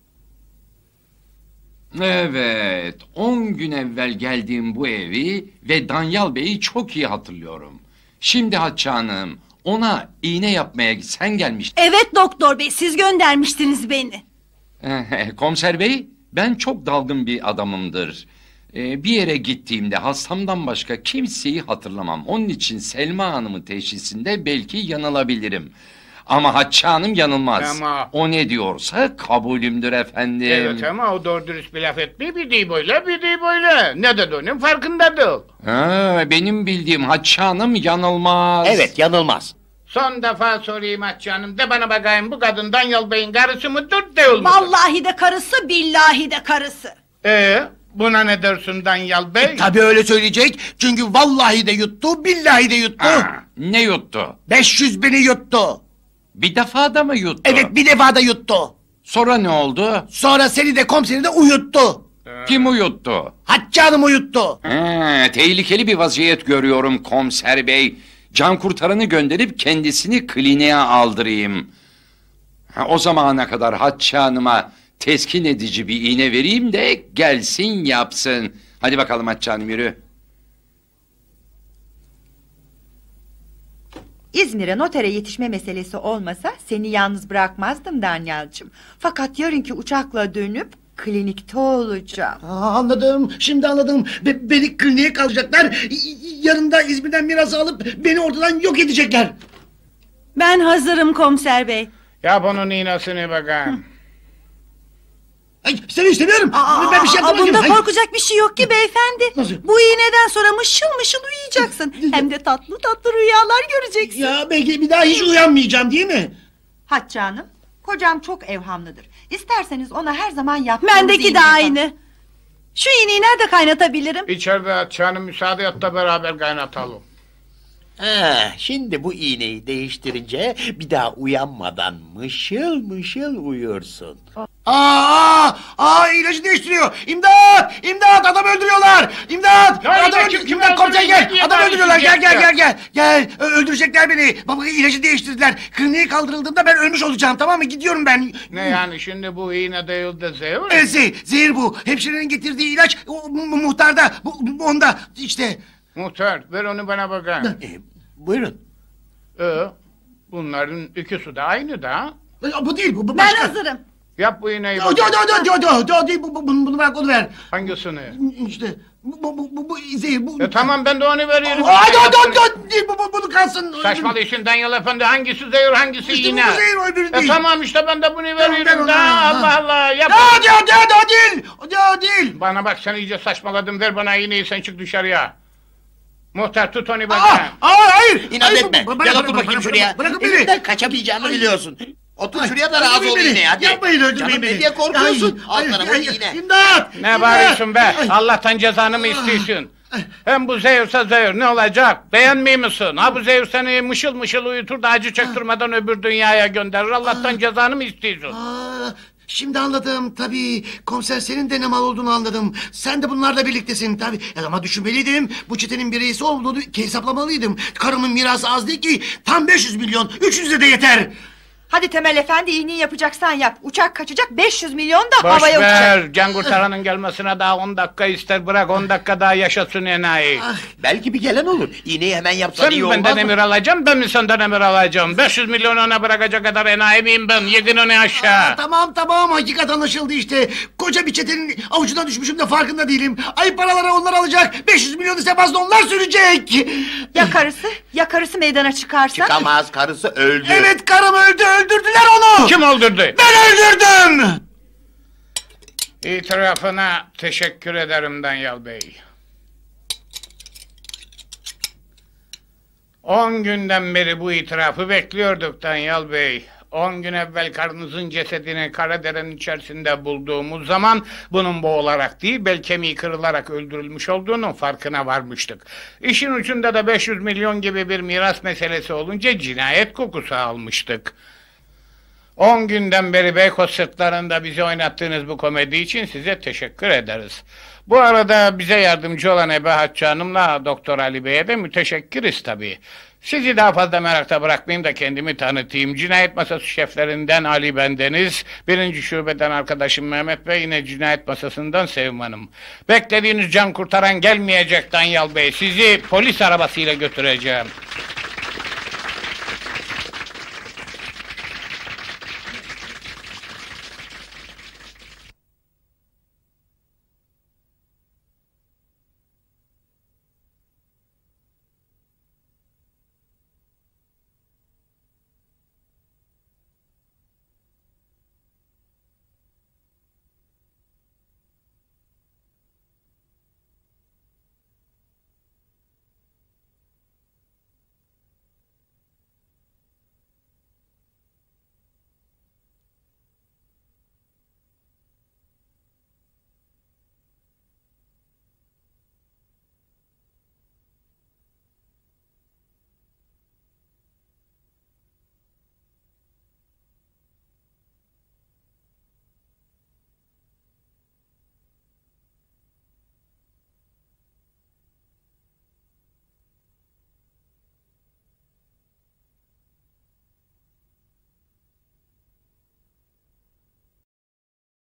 Evet, 10 gün evvel geldiğim bu evi ve Danyal Bey'i çok iyi hatırlıyorum. Şimdi Hatice Hanım, ona iğne yapmaya sen gelmiştin. Evet doktor bey, siz göndermiştiniz beni. Komiser Bey, ben çok dalgın bir adamımdır. Bir yere gittiğimde hastamdan başka kimseyi hatırlamam. Onun için Selma Hanım'ın teşhisinde belki yanılabilirim. Ama Hatice Hanım yanılmaz. Ama... O ne diyorsa kabulümdür efendim. Evet ama o doğru dürüst bir laf etmiyor. Bir değil böyle. Ne dedi onun farkındadır. Benim bildiğim Hatice Hanım yanılmaz. Evet, yanılmaz. Son defa sorayım Hatice Hanım. De bana bakayım bu kadın Danyal Bey'in karısı mıdır değil midir? Vallahi de karısı, billahi de karısı. Buna ne dersin Danyal Bey? Tabii öyle söyleyecek. Çünkü vallahi de yuttu, billahi de yuttu. Ne yuttu? 500.000'i yuttu. Bir defa da mı yuttu? Evet bir defa da yuttu. Sonra ne oldu? Sonra seni de komiseri de uyuttu. Kim uyuttu? Hatice Hanım uyuttu. Tehlikeli bir vaziyet görüyorum komiser bey. Can kurtaranı gönderip kendisini kliniğe aldırayım. O zamana kadar Hatice Hanım'a teskin edici bir iğne vereyim de gelsin yapsın. Hadi bakalım Hatice Hanım yürü. İzmir'e notere yetişme meselesi olmasa seni yalnız bırakmazdım Danyal'cığım. Fakat yarınki uçakla dönüp klinikte olacağım. Anladım. Şimdi anladım. Beni kliniğe kalacaklar. Yarın da İzmir'den miras alıp beni ortadan yok edecekler. Ben hazırım komiser bey. Ya bunun iğnesini bakayım. Ay, seni istemiyorum. Ben bir şey yapmam. Bunda korkacak bir şey yok ki beyefendi. Nasıl? Bu iğneden sonra mışıl mışıl uyuyacaksın. Hem de tatlı tatlı rüyalar göreceksin. Ya belki bir daha hiç uyanmayacağım değil mi? Hatice Hanım Kocam çok evhamlıdır. İsterseniz ona her zaman yaptığınız Bendeki de iğneyi- aynı. Şu iğneyi nerede kaynatabilirim? İçeride canım müsaade et de beraber kaynatalım. Şimdi bu iğneyi değiştirince bir daha uyanmadan mışıl mışıl uyursun. İlacı değiştiriyor. İmdat! İmdat! Adam öldürüyorlar. İmdat! Ya Adam kim İmdat komiser gel. öldürecek? Adam Niye öldürüyorlar. Gel bağırıyorsun? gel gel gel. Gel. Öldürecekler beni. Baba ilacı değiştirdiler. Kliniğe kaldırıldığımda ben ölmüş olacağım, tamam mı? Gidiyorum ben. Ne yani şimdi bu iğne değil de zehir? Zehir bu. Hemşirenin getirdiği ilaç muhtarda. Onda işte. Muhtar ver onu bana bakayım. Buyurun. Bunların ikisi de aynı da. Bu değil bu Ben başka. hazırım. Yap bu iğneyi Yo, bakayım. değil bunu bırak, onu ver. Hangisini? İşte bu zehir bu. Tamam ben de onu veriyorum. Değil bunu kalsın. Saçmalıyorsun Danyal Efendi, hangisi zehir hangisi İşte bu iğne? zehir, öbürü değil. Tamam işte ben de bunu ben veriyorum onu- da ha. Allah Allah yap. O değil. Bana bak sen iyice saçmaladın, ver bana iğneyi, sen çık dışarıya. Muhtar tut onu bakayım. Hayır. İnat Hayır, etme. bırak- Gel bırak- otur bakayım bırak- şuraya. Bırakın beni. Elimden kaçamayacağını biliyorsun. Otur şuraya da razı ol Öldürmeyin beni. yine hadi. Yapmayın, öldürmeyin Canım beni. ne diye korkuyorsun? Hayır, Alt tarafı hayır, iğne. İmdat. Ne bağırıyorsun be? Allah'tan cezanı mı istiyorsun? Hem bu zehirse zehir ne olacak? Beğenmiyor musun? Ha bu zehir seni mışıl mışıl uyutur da acı çektirmeden öbür dünyaya gönderir. Allah'tan cezanı mı istiyorsun? Şimdi anladım tabii. Komiser senin de ne mal olduğunu anladım. Sen de bunlarla birliktesin tabii. Ama düşünmeliydim. Bu çetenin bir reisi olduğunu hesaplamalıydım. Karımın mirası az değil ki. Tam 500 milyon. 300'e de yeter. Hadi Temel Efendi, iğneyi yapacaksan yap. Uçak kaçacak, 500 milyon da Boş havaya uçacak. ver. Can kurtaranın gelmesine daha 10 dakika ister. Bırak 10 dakika daha yaşasın enayi. Belki bir gelen olur. İğneyi hemen yapsan Sen iyi olmaz benden mı? emir alacaksın, ben mi senden emir alacağım? 500 milyon ona bırakacak kadar enayi miyim ben? Yedin onu aşağı. Tamam hakikat anlaşıldı işte. Koca bir çetenin avucuna düşmüşüm de farkında değilim. Ayıp paraları onlar alacak. 500 milyon ise fazla onlar sürecek. Ya karısı meydana çıkarsa? Çıkamaz, karısı öldü. Evet, karım öldü, öldürdüler onu. Kim öldürdü? Ben öldürdüm. İtirafına teşekkür ederim Danyal Bey. 10 günden beri bu itirafı bekliyorduk Danyal Bey. 10 gün evvel karınızın cesedini Karadere'nin içerisinde bulduğumuz zaman bunun boğularak değil bel kemiği kırılarak öldürülmüş olduğunun farkına varmıştık. İşin ucunda da 500 milyon gibi bir miras meselesi olunca cinayet kokusu almıştık. 10 günden beri Beykoz sırtlarında bizi oynattığınız bu komedi için size teşekkür ederiz. Bu arada bize yardımcı olan Ebahatçı Hanım'la Doktor Ali Bey'e de müteşekkiriz tabii. Sizi daha fazla merakta bırakmayayım da kendimi tanıtayım. Cinayet masası şeflerinden Ali bendeniz. 1. şubeden arkadaşım Mehmet Bey, yine cinayet masasından Sevim Hanım. Beklediğiniz can kurtaran gelmeyecek Danyal Bey. Sizi polis arabasıyla götüreceğim.